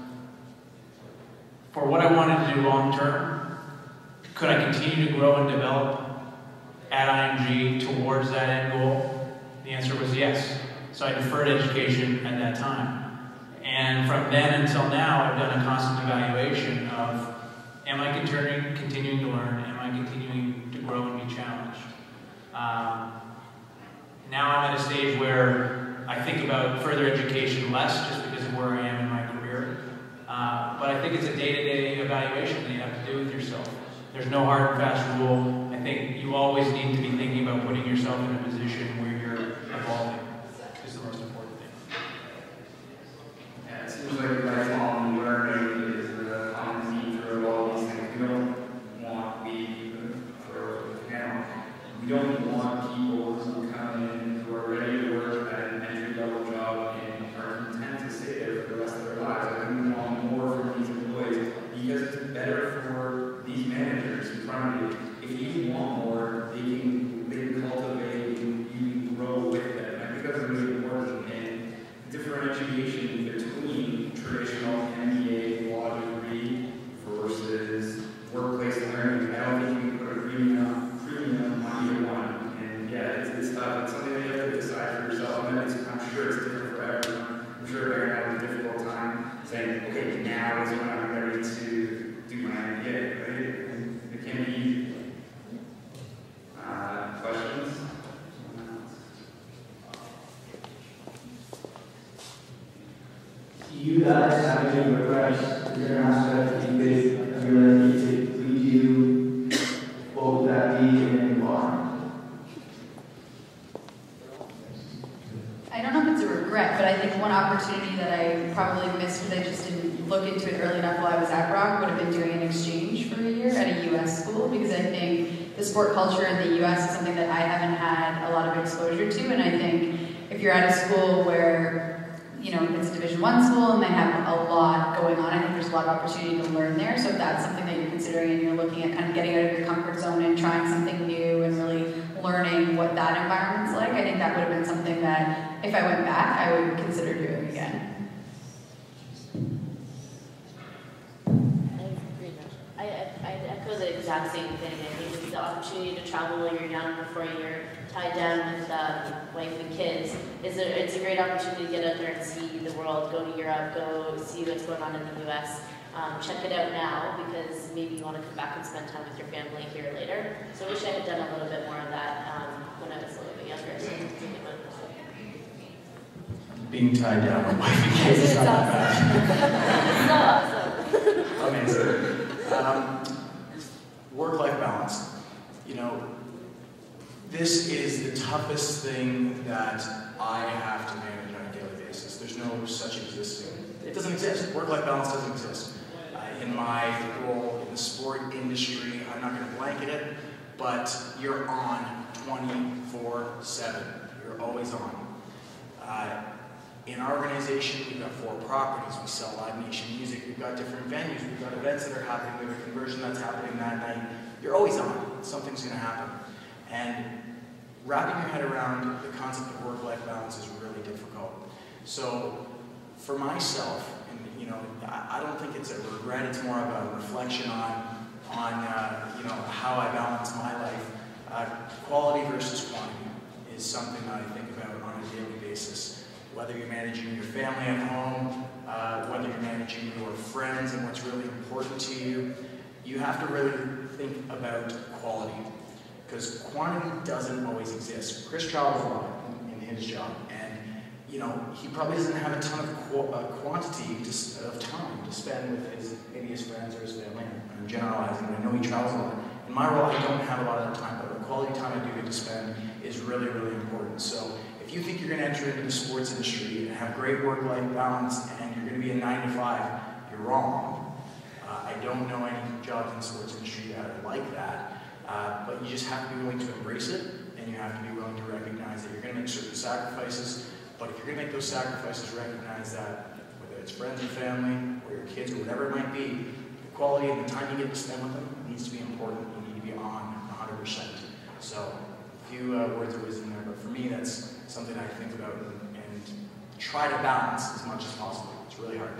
Speaker 4: for what I wanted to do long term, could I continue to grow and develop at I M G towards that end goal? The answer was yes. So I deferred education at that time. And from then until now, I've done a constant evaluation of, am I continuing, continuing to learn? Am I continuing to grow and be challenged? Um, now I'm at a stage where I think about further education less just because of where I am in my career. Uh, but I think it's a day-to-day evaluation that you have to do with yourself. There's no hard and fast rule. I think you always need to be thinking about putting yourself in a position where you're evolving. Is the most important thing.
Speaker 2: Yeah, it seems like lifelong learning is the common theme through all these things. We don't want, we, for the panel, we don't want people who come in who are ready to work at an entry-level job and are content to stay there for the rest of their lives. And we want more from these employees because it's better for these managers in front of you. If you want more, they can, they can think, okay, now is when I'm ready to do my M B A, right? And it can be easy. Uh, questions?
Speaker 8: Do you guys have any regrets? Is there an aspect in this of your life that lead you both that deep and you are?
Speaker 5: I don't know if it's a regret, but I think one opportunity that I probably missed because I just didn't look into it early enough while I was at Brock would have been doing an exchange for a year at a U S school, because I think the sport culture in the U S is something that I haven't had a lot of exposure to, and I think if you're at a school where, you know, it's a Division One school and they have a lot going on, I think there's a lot of opportunity to learn there. So if that's something that you're considering and you're looking at kind of getting out of your comfort zone and trying something new and really learning what that environment's like, I think that would have been something that if I went back, I would consider doing again.
Speaker 6: I, I, I echo the exact same thing. I think it's the opportunity to travel while you're young before you're tied down with um, wife and kids. Is a, it's a great opportunity to get out there and see the world, go to Europe, go see what's going on in the U S. Um, check it out now, because maybe you want to come back and spend time with your family here later. So I wish I had done a little bit more of that um, when I was a little bit younger. So
Speaker 2: being tied down with wife and kids is not that bad.
Speaker 6: It's so awesome.
Speaker 2: Amazing. Um, work-life balance. You know, this is the toughest thing that I have to manage on a daily basis. There's no such existing. It doesn't exist. Work-life balance doesn't exist. Uh, in my role in the sport industry, I'm not going to blanket it, but you're on twenty-four seven. You're always on. Uh, In our organization, we've got four properties. We sell Live Nation music. We've got different venues. We've got events that are happening. We have a conversion that's happening that night. You're always on. Something's going to happen. And wrapping your head around the concept of work-life balance is really difficult. So for myself, and you know, I, I don't think it's a regret. It's more of a reflection on, on uh, you know, how I balance my life. Uh, quality versus quantity is something that I think about on a daily basis. Whether you're managing your family at home, uh, whether you're managing your friends and what's really important to you, you have to really think about quality, because quantity doesn't always exist. Chris travels a lot in, in his job, and you know he probably doesn't have a ton of qu uh, quantity to, of time to spend with his maybe his friends or his family. I'm generalizing, but I know he travels a lot. In my role, I don't have a lot of that time, but the quality time I do get to spend is really, really important. So if you think you're going to enter into the sports industry and have great work-life balance and you're going to be a nine to five, you're wrong. Uh, I don't know any jobs in the sports industry that are like that, uh, but you just have to be willing to embrace it, and you have to be willing to recognize that you're going to make certain sacrifices, but if you're going to make those sacrifices, recognize that whether it's friends or family or your kids or whatever it might be, the quality and the time you get to spend with them needs to be important. You need to be on one hundred percent. So a few uh, words of wisdom there, but for me that's something I think about and, and try to balance as much as possible. It's really hard.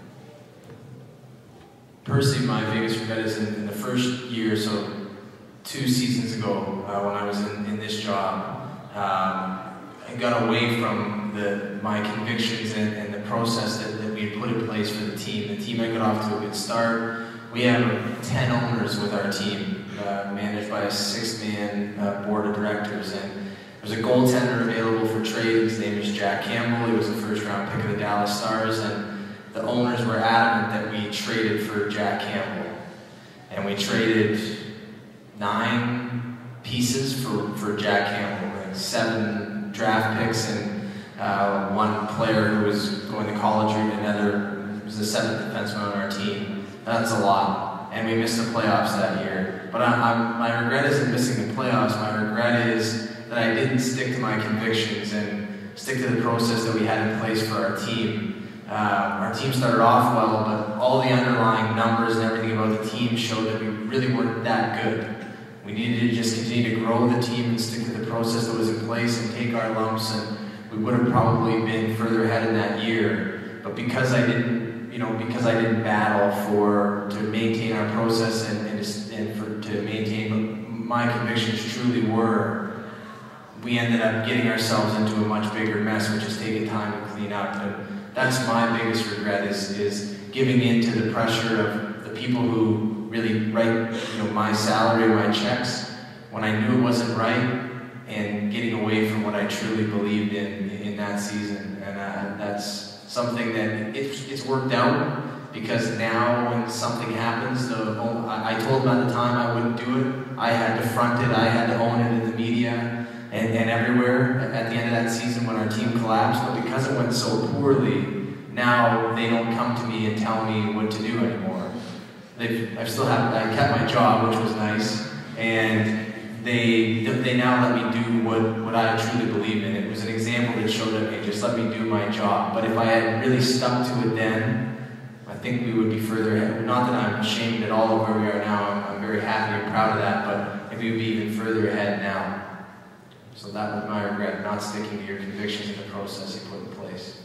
Speaker 7: Personally, my biggest regret is in, in the first year, so two seasons ago, uh, when I was in, in this job, um, I got away from the, my convictions and, and the process that, that we had put in place for the team. The team had got off to a good start. We have ten owners with our team, uh, managed by a six-man uh, board of directors, and there's a goaltender available for trade. His name is Jack Campbell. He was a first-round pick of the Dallas Stars, and the owners were adamant that we traded for Jack Campbell. And we traded nine pieces for, for Jack Campbell, like seven draft picks and uh, one player who was going to college, and another who was the seventh defenseman on our team. That's a lot. And we missed the playoffs that year. But I, I'm, my regret isn't missing the playoffs. My regret is that I didn't stick to my convictions and stick to the process that we had in place for our team. Uh, our team started off well, but all the underlying numbers and everything about the team showed that we really weren't that good. We needed to just continue to grow the team and stick to the process that was in place and take our lumps, and we would have probably been further ahead in that year. But because I didn't, you know, because I didn't battle for to maintain our process and, and, to, and for to maintain what my convictions truly were, we ended up getting ourselves into a much bigger mess, which has taken time to clean up. And that's my biggest regret is, is giving in to the pressure of the people who really write, you know, my salary, my checks, when I knew it wasn't right, and getting away from what I truly believed in in that season. And uh, that's something that it's, it's worked out, because now when something happens, the, I, I told them at the time I wouldn't do it. I had to front it, I had to own it in the media and, and everywhere at the end of that season when our team collapsed. But because it went so poorly, now they don't come to me and tell me what to do anymore. They've, I've still have, I kept my job, which was nice, and They, they now let me do what, what I truly believe in. It was an example that showed me, just let me do my job. But if I had really stuck to it then, I think we would be further ahead. Not that I'm ashamed at all of where we are now. I'm, I'm very happy and proud of that, but if we would be even further ahead now. So that was my regret, not sticking to your convictions in the process you put in place.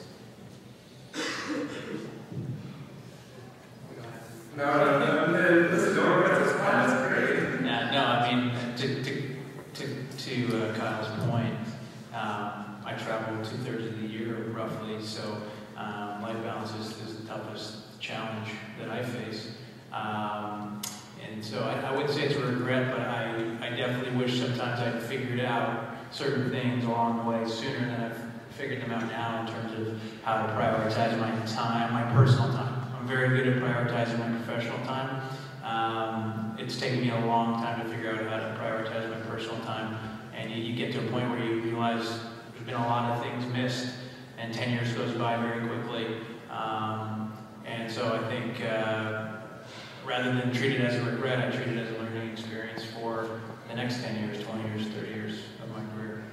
Speaker 9: No, no, no, no, listen, don't regret this one, that's great.
Speaker 4: Yeah, no, I mean, to, to, to, to uh, Kyle's point, um, I travel two-thirds of the year roughly, so um, life balance is, is the toughest challenge that I face. Um, and so I, I wouldn't say it's a regret, but I, I definitely wish sometimes I'd figured out certain things along the way sooner than I've figured them out now in terms of how to prioritize my time, my personal time. I'm very good at prioritizing my professional time. Um, it's taken me a long time to figure out how to prioritize my personal time, and you, you get to a point where you realize there's been a lot of things missed, and ten years goes by very quickly. Um, and so I think uh, rather than treat it as a regret, I treat it as a learning experience for the next ten years, twenty years, thirty years of my career.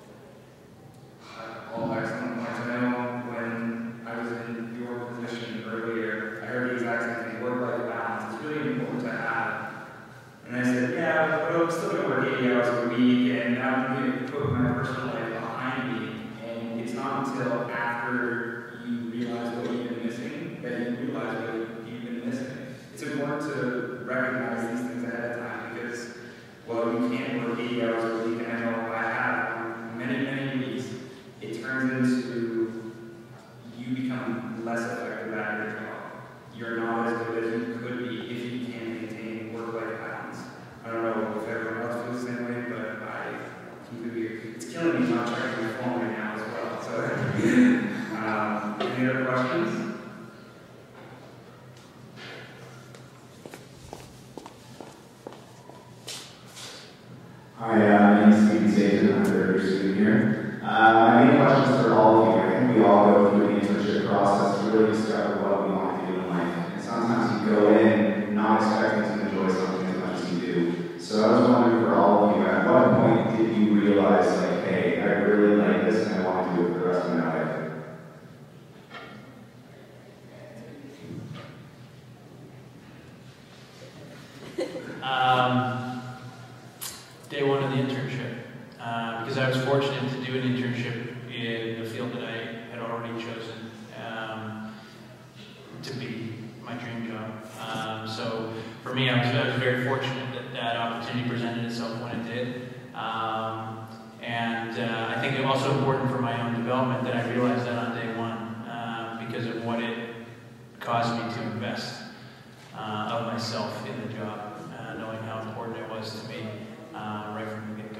Speaker 9: Uh, all excellent points. I know when I was in your position earlier, I heard the exact same thing, work-life balance. It's really important to have. And I said, yeah, but I'm still going to work eighty hours a week, and now I'm going to put my personal life behind me. And it's not until after you realize what you've been missing that you realize what you've been missing. It's important to recognize these things ahead of time, because, well, you can't work eighty hours a week, and I know I have on many, many weeks. It turns into you become less effective at your job. You're not as good as you could be if you can maintain work-life balance. I don't know if everyone else feels the same way, but I completely, it's killing me not checking my phone right now as well. So, um, any other questions?
Speaker 11: Hi, uh, my name is Stephen Sagan. I'm a third year student here. Uh, my main question is for all of you. I think we all go through the internship process to really discover what we want to do in life. And sometimes you go in not expecting to enjoy something as much as you do. So I was wondering for all of you, at what point did you realize, like, hey, I really like this and I want to do it for the rest of my life?
Speaker 4: Um, day one of the internship, uh, because I was fortunate to do an internship in the field that I had already chosen um, to be my dream job. Um, so for me, I was, I was very fortunate that that opportunity presented itself when it did. Um, and uh, I think it was also important for my own development that I realized that on day one uh, because of what it caused me to invest uh, of myself in the job. Knowing how important it was to me uh, right from the get-go.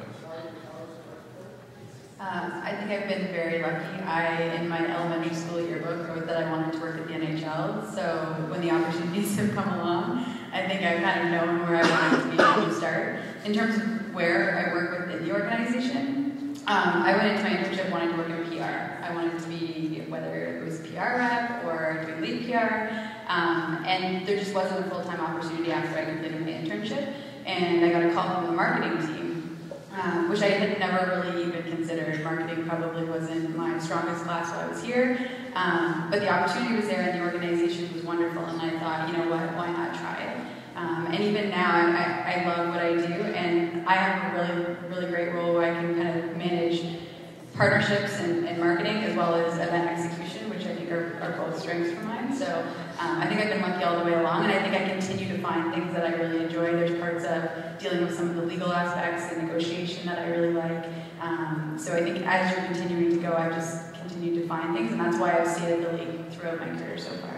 Speaker 5: Um, I think I've been very lucky. I, in my elementary school yearbook, wrote that I wanted to work at the N H L, so when the opportunities have come along, I think I've kind of known where I wanted to be from the start. In terms of where I work within the organization, um, I went into my internship wanting to work in P R. I wanted to be, whether it was P R rep or doing lead P R, um, and there just wasn't a full-time opportunity after I completed my internship, and I got a call from the marketing team, um, which I had never really even considered. Marketing probably wasn't my strongest class while I was here, um, but the opportunity was there and the organization was wonderful, and I thought, you know what, why not try it? Um, and even now, I, I love what I do, and I have a really, really great role where I can kind of manage partnerships and, and marketing as well as event execution, which I think are, are both strengths for mine. So um, I think I've been lucky all the way along, and I think I continue to find things that I really enjoy. There's parts of dealing with some of the legal aspects and negotiation that I really like. Um, so I think as you're continuing to go, I just continue continue to find things, and that's why I've stayed at the league throughout my career so far.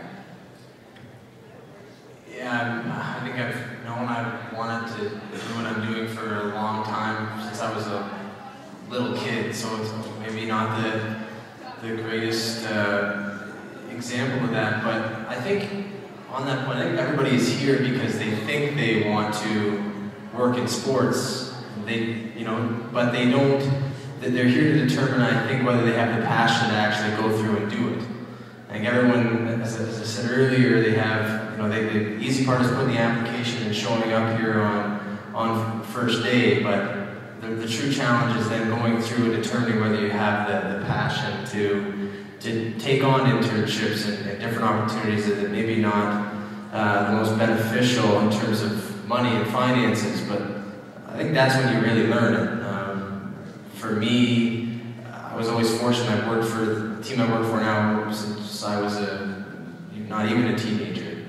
Speaker 7: Yeah, I think I've known I've wanted to do what I'm doing for a long time, since I was a little kid, so it's maybe not the, the greatest uh, example of that, but I think on that point, I think everybody is here because they think they want to work in sports, they, you know, but they don't, they're here to determine, I think, whether they have the passion to actually go through and do it. I think everyone, as I, as I said earlier, they have, you know, they, the easy part is putting the application and showing up here on, on first day, but the, the true challenge is then going through and determining whether you have the, the passion to, to take on internships and, and different opportunities that are maybe not uh, the most beneficial in terms of money and finances, but I think that's when you really learn it. Um, for me, I was always fortunate. I've worked for the team I work for now since I was a, not even a teenager.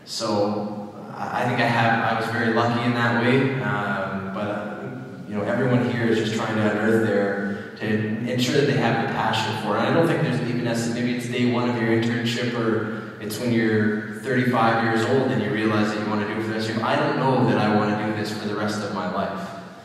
Speaker 7: So I think I have, I was very lucky in that way, um, but you know, everyone here is just trying to unearth their, to ensure that they have the passion for it. And I don't think there's even necessarily, maybe it's day one of your internship, or it's when you're thirty-five years old and you realize that you want to do it for the rest of your life. I don't know that I want to do this for the rest of my life.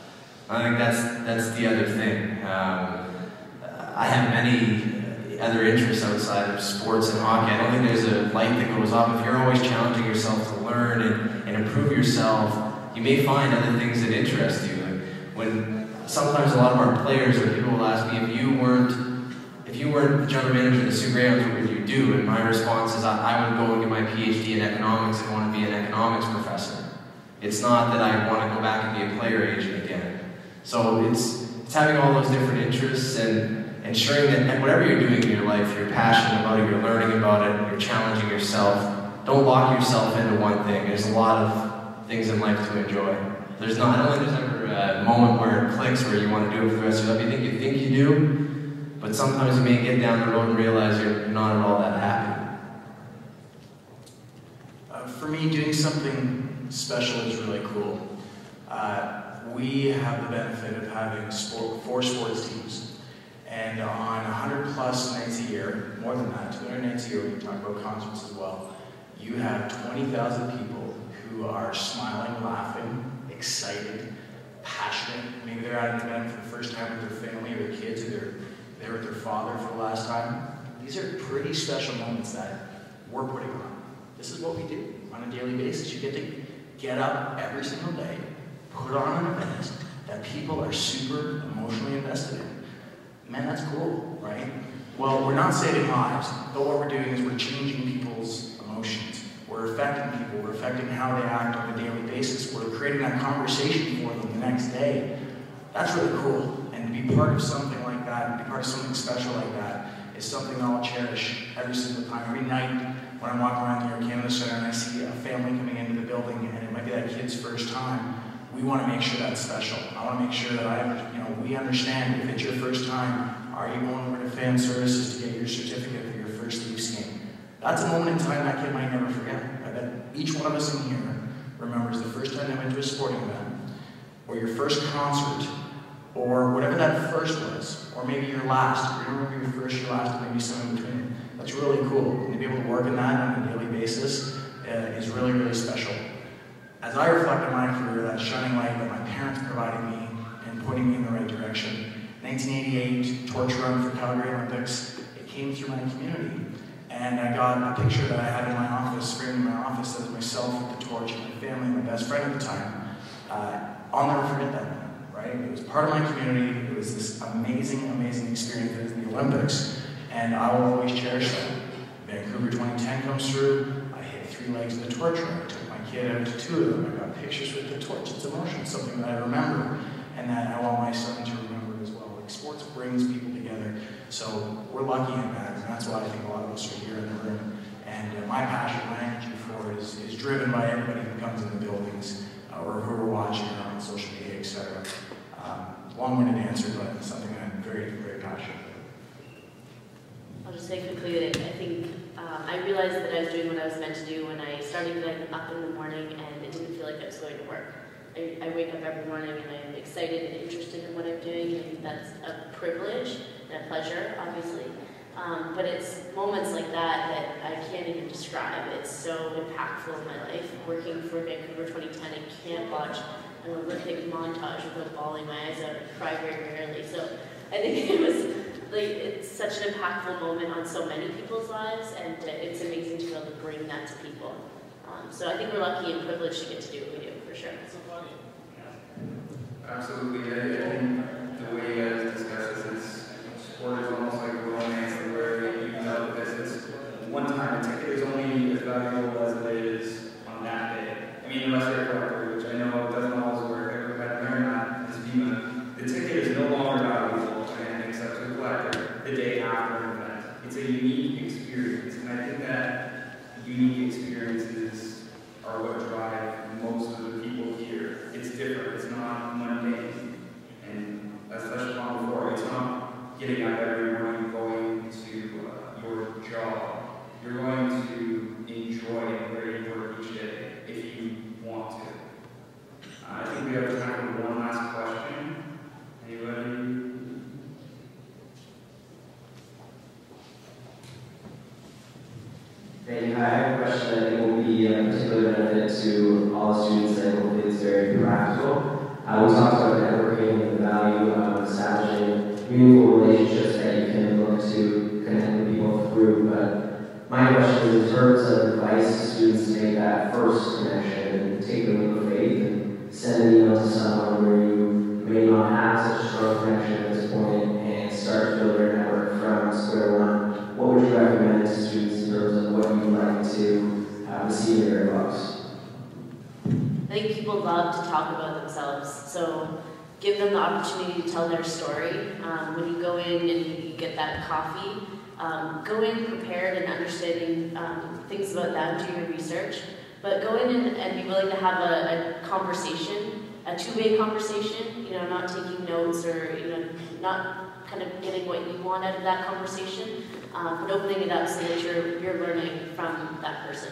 Speaker 7: I think that's, that's the other thing. Um, I have many other interests outside of sports and hockey. I don't think there's a light that goes off. If you're always challenging yourself to learn and, and improve yourself, you may find other things that interest you. Like when sometimes a lot of our players or people will ask me, if you weren't, if you weren't the general manager of the Sioux Greyhounds, what would you do? And my response is, I, I would go and get my PhD in economics and want to be an economics professor. It's not that I want to go back and be a player agent again. So it's, it's having all those different interests and ensuring that whatever you're doing in your life, you're passionate about it, you're learning about it, you're challenging yourself. Don't lock yourself into one thing. There's a lot of things in life to enjoy. There's not, I don't think there's ever a moment where it clicks where you want to do it for the rest of your life. You think you think you do, but sometimes you may get down the road and realize you're not at all that happy.
Speaker 8: Uh, for me, doing something special is really cool. Uh, we have the benefit of having sport, four sports teams. And on one hundred plus nights a year, more than that, two hundred nights a year, we can talk about concerts as well, you have twenty thousand people who are smiling, laughing, excited, passionate. Maybe they're at an event for the first time with their family or their kids, or they're there with their father for the last time. These are pretty special moments that we're putting on. This is what we do on a daily basis. You get to get up every single day, put on an event that people are super emotionally invested in. Man, that's cool, right? Well, we're not saving lives, but what we're doing is we're changing people's emotions. We're affecting people. We're affecting how they act on a daily basis. We're creating that conversation for them the next day. That's really cool. And to be part of something like that, and be part of something special like that, is something that I'll cherish every single time. Every night when I'm walking around the Air Canada Center and I see a family coming into the building and it might be that kid's first time, we want to make sure that's special. I want to make sure that I, you know, we understand if it's your first time, are you going over to fan services to get your certificate for your first Leafs game? That's a moment in time that kid might never forget. I bet each one of us in here remembers the first time they went to a sporting event, or your first concert, or whatever that first was, or maybe your last. You remember your first, your last, and maybe some in between. That's really cool. And to be able to work in that on a daily basis uh, is really, really special. As I reflect on my career, that shining light that my parents provided me and pointing me in the right direction, nineteen eighty-eight, torch run for Calgary Olympics, it came through my community. And I got a picture that I had in my office, framed in my office, that was myself with the torch and my family, my best friend at the time. Uh, I'll never forget that moment, right? It was part of my community. It was this amazing, amazing experience that is the Olympics, and I will always cherish that. Vancouver twenty ten comes through, I hit three legs of the torch run. I took my kid out to two of them. I got pictures with the torch. It's emotional. It's something that I remember, and that I want my son to remember as well. Like, sports brings people together, so we're lucky in that, and that's why I think a lot of us are here in the room. And uh, my passion, my energy for it is, is driven by everybody who comes in the buildings, uh, or who are watching it on social media, et cetera. Um, long-winded answer, but it's something I'm very, very passionate about.
Speaker 6: I'll just say quickly that I think um, I realized that I was doing what I was meant to do when I started getting up in the morning and it didn't feel like I was going to work. I, I wake up every morning and I'm excited and interested in what I'm doing, and that's a privilege and a pleasure, obviously. Um, but it's moments like that that I can't even describe. It's so impactful in my life. Working for Vancouver twenty ten, I can't watch an Olympic montage without bawling my eyes out. I cry very rarely. So I think it was like it's such an impactful moment on so many people's lives, and it's amazing to be able to bring that to people. Um, so I think we're lucky and privileged to get to do what we do, for sure. So funny.
Speaker 9: Yeah. Absolutely. I think the way you guys discuss this is sport is almost like a romance, where you know this is one time a ticket is only as valuable as it is on that day. I mean, unless you're a collector, which I know doesn't always work. But I'm not this being the ticket is no longer valuable, and except to the collector the day after an event. It's a unique experience, and I think that unique experiences are what drive most of the people here. It's different. It's not mundane, and as touched upon before, it's not getting up every morning going to uh, your job. You're going to enjoy where you work each day if you want to. Uh, I think we have time for one last question. Anybody?
Speaker 12: Thank you. I have a question that I think will be a particular benefit to all the students, and hopefully it's very practical. Uh, we talked about networking and the value of establishing meaningful relationships that you can look to connect with people through, but my question is in terms of advice to students to make that first connection and take the leap of faith and send an email to someone where you may not have such a strong connection at this point and start to build your network from square one. What would you recommend to students in terms of what you'd like to uh, receive in your inbox?
Speaker 6: I think people love to talk about themselves, so give them the opportunity to tell their story. Um, when you go in and you get that coffee, um, go in prepared and understanding um, things about them, do your research, but go in and, and be willing to have a, a conversation, a two-way conversation, you know, not taking notes or, you know, not kind of getting what you want out of that conversation, um, but opening it up so that you're, you're learning from that person.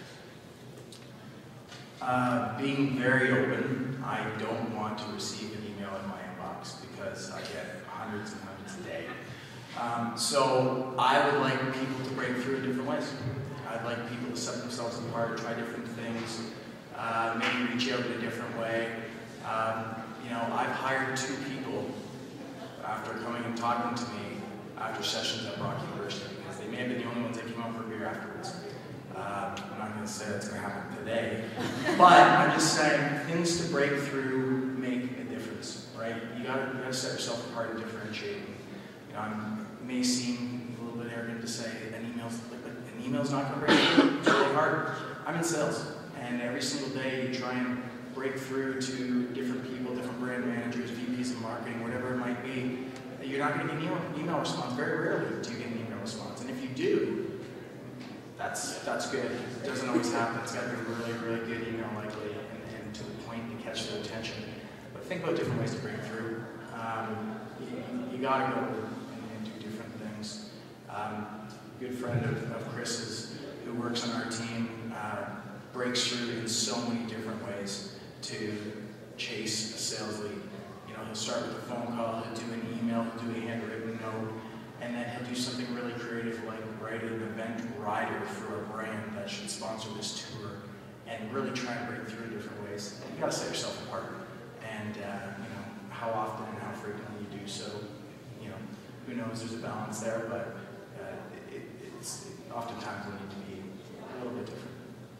Speaker 13: Uh, being very open, I don't want to receive an email in my inbox because I get hundreds and hundreds a day. Um, so I would like people to break through in different ways. I'd like people to set themselves apart, try different things, uh, maybe reach out in a different way. Um, you know, I've hired two people after coming and talking to me after sessions at Brock University because they may have been the only ones that came out for a beer afterwards. Uh, I'm not going to say that's going to happen today, but I'm just saying things to break through make a difference, right? You got to you got to set yourself apart and differentiate. You know, I'm, it may seem a little bit arrogant to say an email's like, an email's not going to break through. It's really hard. I'm in sales, and every single day you try and break through to different people, different brand managers, V Ps of marketing, whatever it might be. You're not going to get an email, email response. Very rarely do you get an email response, and if you do, That's that's good. It doesn't always happen. It's got to be a really, really good email likely and, and to the point to catch their attention. But think about different ways to break through. Um, you you got to go and, and do different things. Um, a good friend of, of Chris's who works on our team uh, breaks through in so many different ways to chase a sales lead. You know, he'll start with a phone call, he'll do an email, he'll do a handwritten note, and then he'll do something really creative like write an event rider for a brand that should sponsor this tour and really try and break through in different ways. You gotta set yourself apart. And uh, you know, how often and how frequently you do so, you know, who knows, there's a balance there, but uh, it, it's it, oftentimes will need to be a little bit different.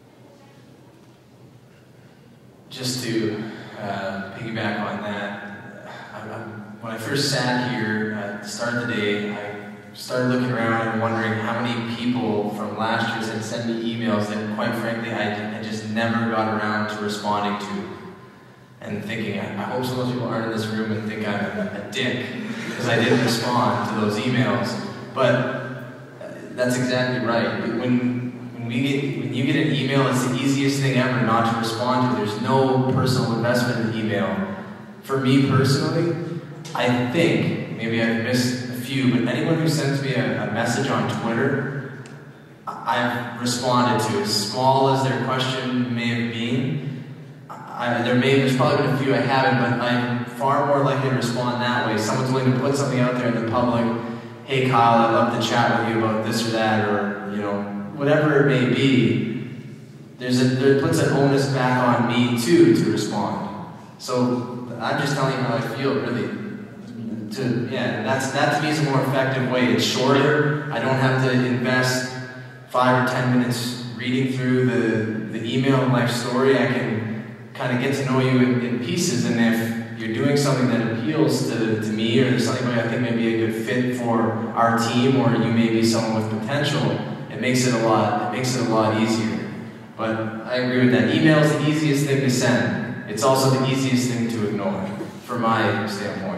Speaker 7: Just to uh, piggyback on that, I, I, when I first sat here at the start of the day, I started looking around and wondering how many people from last year had sent me emails that, quite frankly, I, I just never got around to responding to. And thinking, I, I hope some of those people aren't in this room and think I'm a, a dick because I didn't respond to those emails. But that's exactly right. When when we get when you get an email, it's the easiest thing ever not to respond to. There's no personal investment in the email. For me personally, I think maybe I've missed a few, but anyone who sends me a, a message on Twitter, I've responded to, as small as their question may have been. I, there may there's probably been a few I haven't, but I'm far more likely to respond that way. Someone's willing to put something out there in the public hey Kyle, I'd love to chat with you about this or that, or you know, whatever it may be, there's a, there puts an onus back on me too to respond. So I'm just telling you how I feel, really. To, yeah, that's, that to me is a more effective way. It's shorter. I don't have to invest five or ten minutes reading through the, the email and life story. I can kind of get to know you in, in pieces, and if you're doing something that appeals to, to me, or there's something I think may be a good fit for our team, or you may be someone with potential, it makes it a lot, it makes it a lot easier. But I agree with that. Email is the easiest thing to send. It's also the easiest thing to ignore, from my standpoint.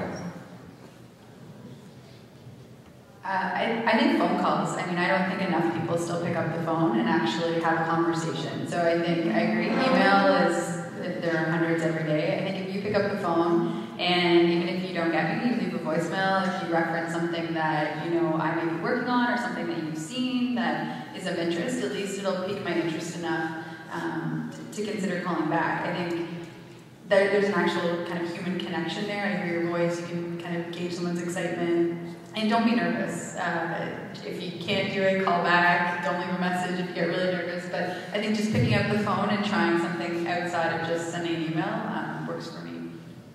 Speaker 5: Uh, I, I think phone calls, I mean, I don't think enough people still pick up the phone and actually have a conversation. So I think, I agree, email is, there are hundreds every day. I think if you pick up the phone, and even if you don't get me, you leave a voicemail, if you reference something that, you know, I may be working on, or something that you've seen that is of interest, at least it'll pique my interest enough um, to, to consider calling back. I think there, there's an actual kind of human connection there. I hear your voice, you can kind of gauge someone's excitement. And don't be nervous. Uh, if you can't do it, call back. Don't leave a message if you get really nervous. But I think just picking up the phone and trying something outside of just sending an email um, works for me.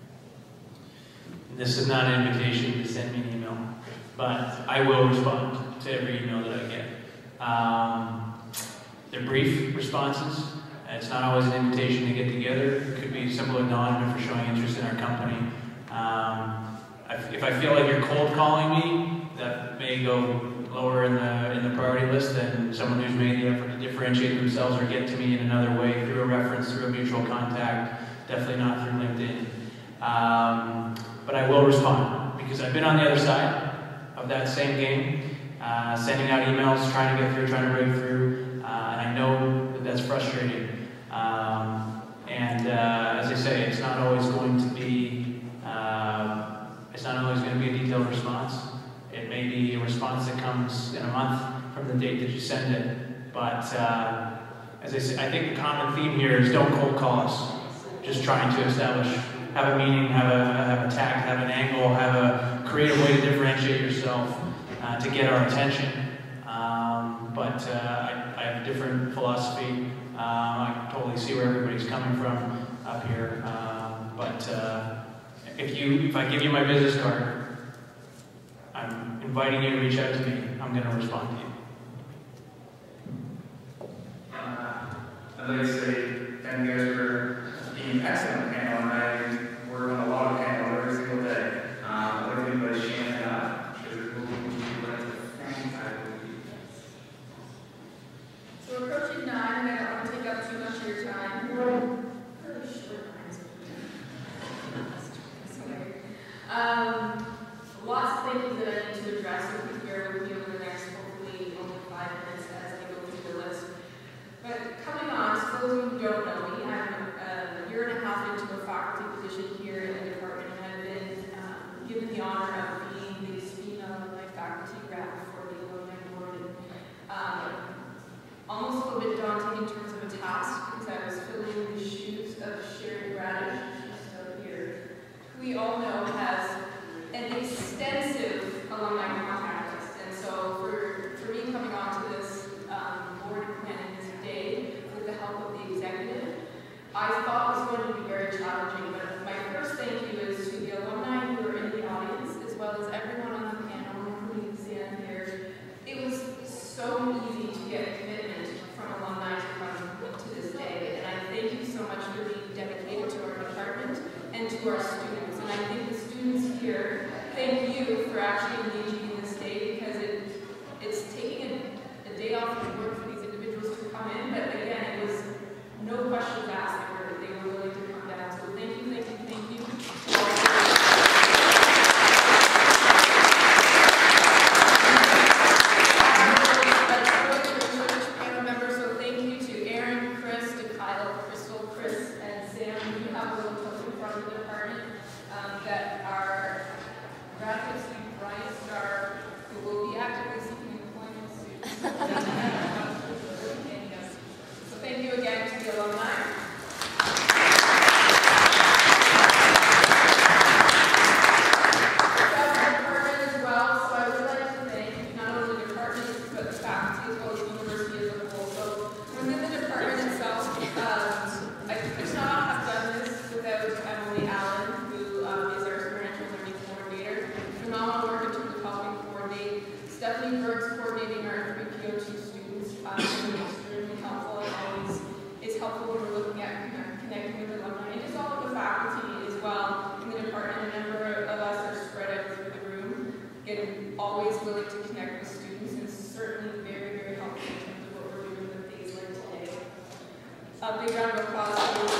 Speaker 4: This is not an invitation to send me an email, but I will respond to every email that I get. Um, they're brief responses. It's not always an invitation to get together. It could be a simple acknowledgement for showing interest in our company. Um, If I feel like you're cold calling me, that may go lower in the in the priority list than someone who's made the effort to differentiate themselves or get to me in another way, through a reference, through a mutual contact, definitely not through LinkedIn. Um, but I will respond, because I've been on the other side of that same game, uh, sending out emails, trying to get through, trying to break through, uh, and I know that that's frustrating. Um, and uh, as I say, it's not always going to be uh, It's not always going to be a detailed response. It may be a response that comes in a month from the date that you send it. But uh, as I say, I think the common theme here is don't cold call us. Just trying to establish, have a meaning, have a have a tact, have an angle, have a creative way to differentiate yourself uh, to get our attention. Um, but uh, I, I have a different philosophy. Um, I totally see where everybody's coming from up here. Um, but. Uh, If you, if I give you my business card, I'm inviting you to reach out to me. I'm going to respond to you.
Speaker 9: Uh, I'd like to say thank you guys for being excellent panel, and I work on a lot of panels every single day. Um, I'd like to invite Shannon up, because it will be like a fantastic.
Speaker 14: So we're approaching nine, and I don't want to take up too much of your time. Really short time. Um, lots of things that I need to address with you here with you over the next, hopefully, only five minutes as I go through the list. But coming on, to those who don't know me, I'm a year and a half into a faculty position here in the department, and I've been um, given the honor of being the female alumni faculty rep for the alumni board. And, um, almost a little bit daunting in terms of a task, because I was filling the shoes of Sherry Radish, she's still here. We all know has an extensive alumni contact list, and so for, for me coming on to this um, board planning today with the help of the executive, I thought was going to be very challenging. But my first thank you is to the alumni who are in the audience, as well as everyone on the panel, including Sam here. It was so easy to get commitment from alumni to come to this day, and I thank you so much for being dedicated to our department and to our students. And I think the students here thank you for actually engaging in this day, because it, it's taking a, a day off of work for these individuals to come in, but again, it was no questions asked. They were, they were willing to come down. So thank you, thank you, thank you. Panel members, so thank you to Erin, Chris, to Kyle, Krystle, Chris, and Sam. You have a little token in front of the department um, that are graduates like Bryce are, who will be actively seeking employment soon. So thank you again to the alumni. Department as well, so I would like to a big round of applause for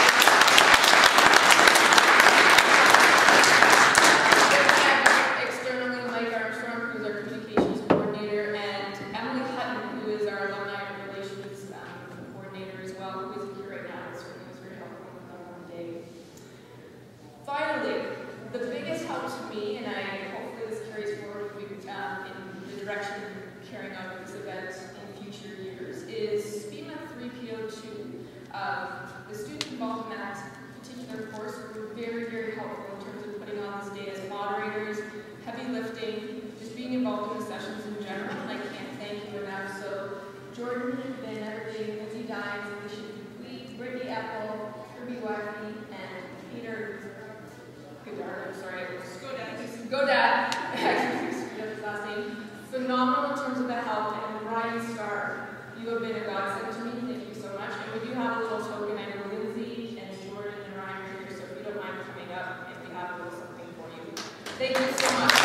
Speaker 14: externally Mike Armstrong, who's our communications coordinator, and Emily Hutton, who is our alumni relations um, coordinator as well, who isn't here right now. It certainly was very helpful on the day. Finally, the biggest help to me, and I hopefully this carries forward um, in the direction of carrying on with this event in future years, is SPEMA three P O two. Um, the students involved in that particular course were very, very helpful in terms of putting on this day as moderators, heavy lifting, just being involved in the sessions in general, and I can't thank you enough. So Jordan, Ben Everything, Lindsay Dines, Alicia Dupuis, Brittany Apple, Kirby Wacky, and Peter Godard, I'm sorry, Godad, Godad, I screwed up his last name. Phenomenal in terms of the help, and Ryan Starr, you have been a godsend to me, thank you so much. And we do have a little token, I know Lindsay and Jordan and Ryan are here, so if you don't mind coming up, and we have a little something for you. Thank you so much.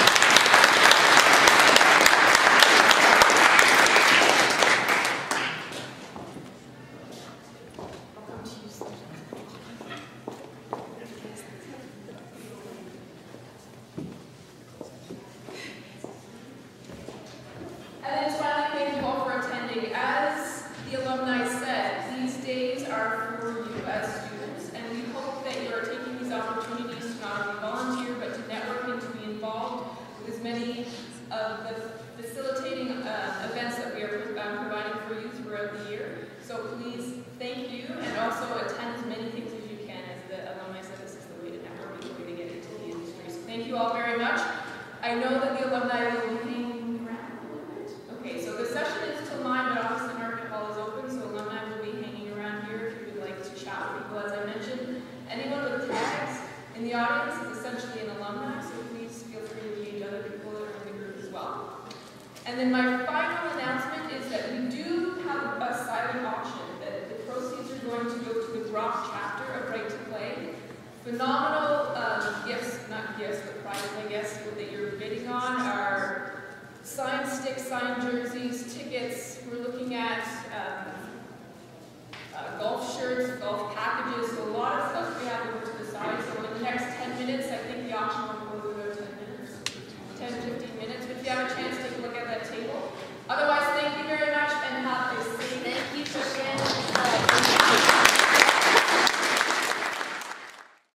Speaker 14: And then my final announcement is that we do have a silent auction, that the proceeds are going to go to the Groff chapter of Right to Play. Phenomenal um, gifts, not gifts, but prizes, I guess, that you're bidding on are signed sticks, signed jerseys, tickets. We're looking at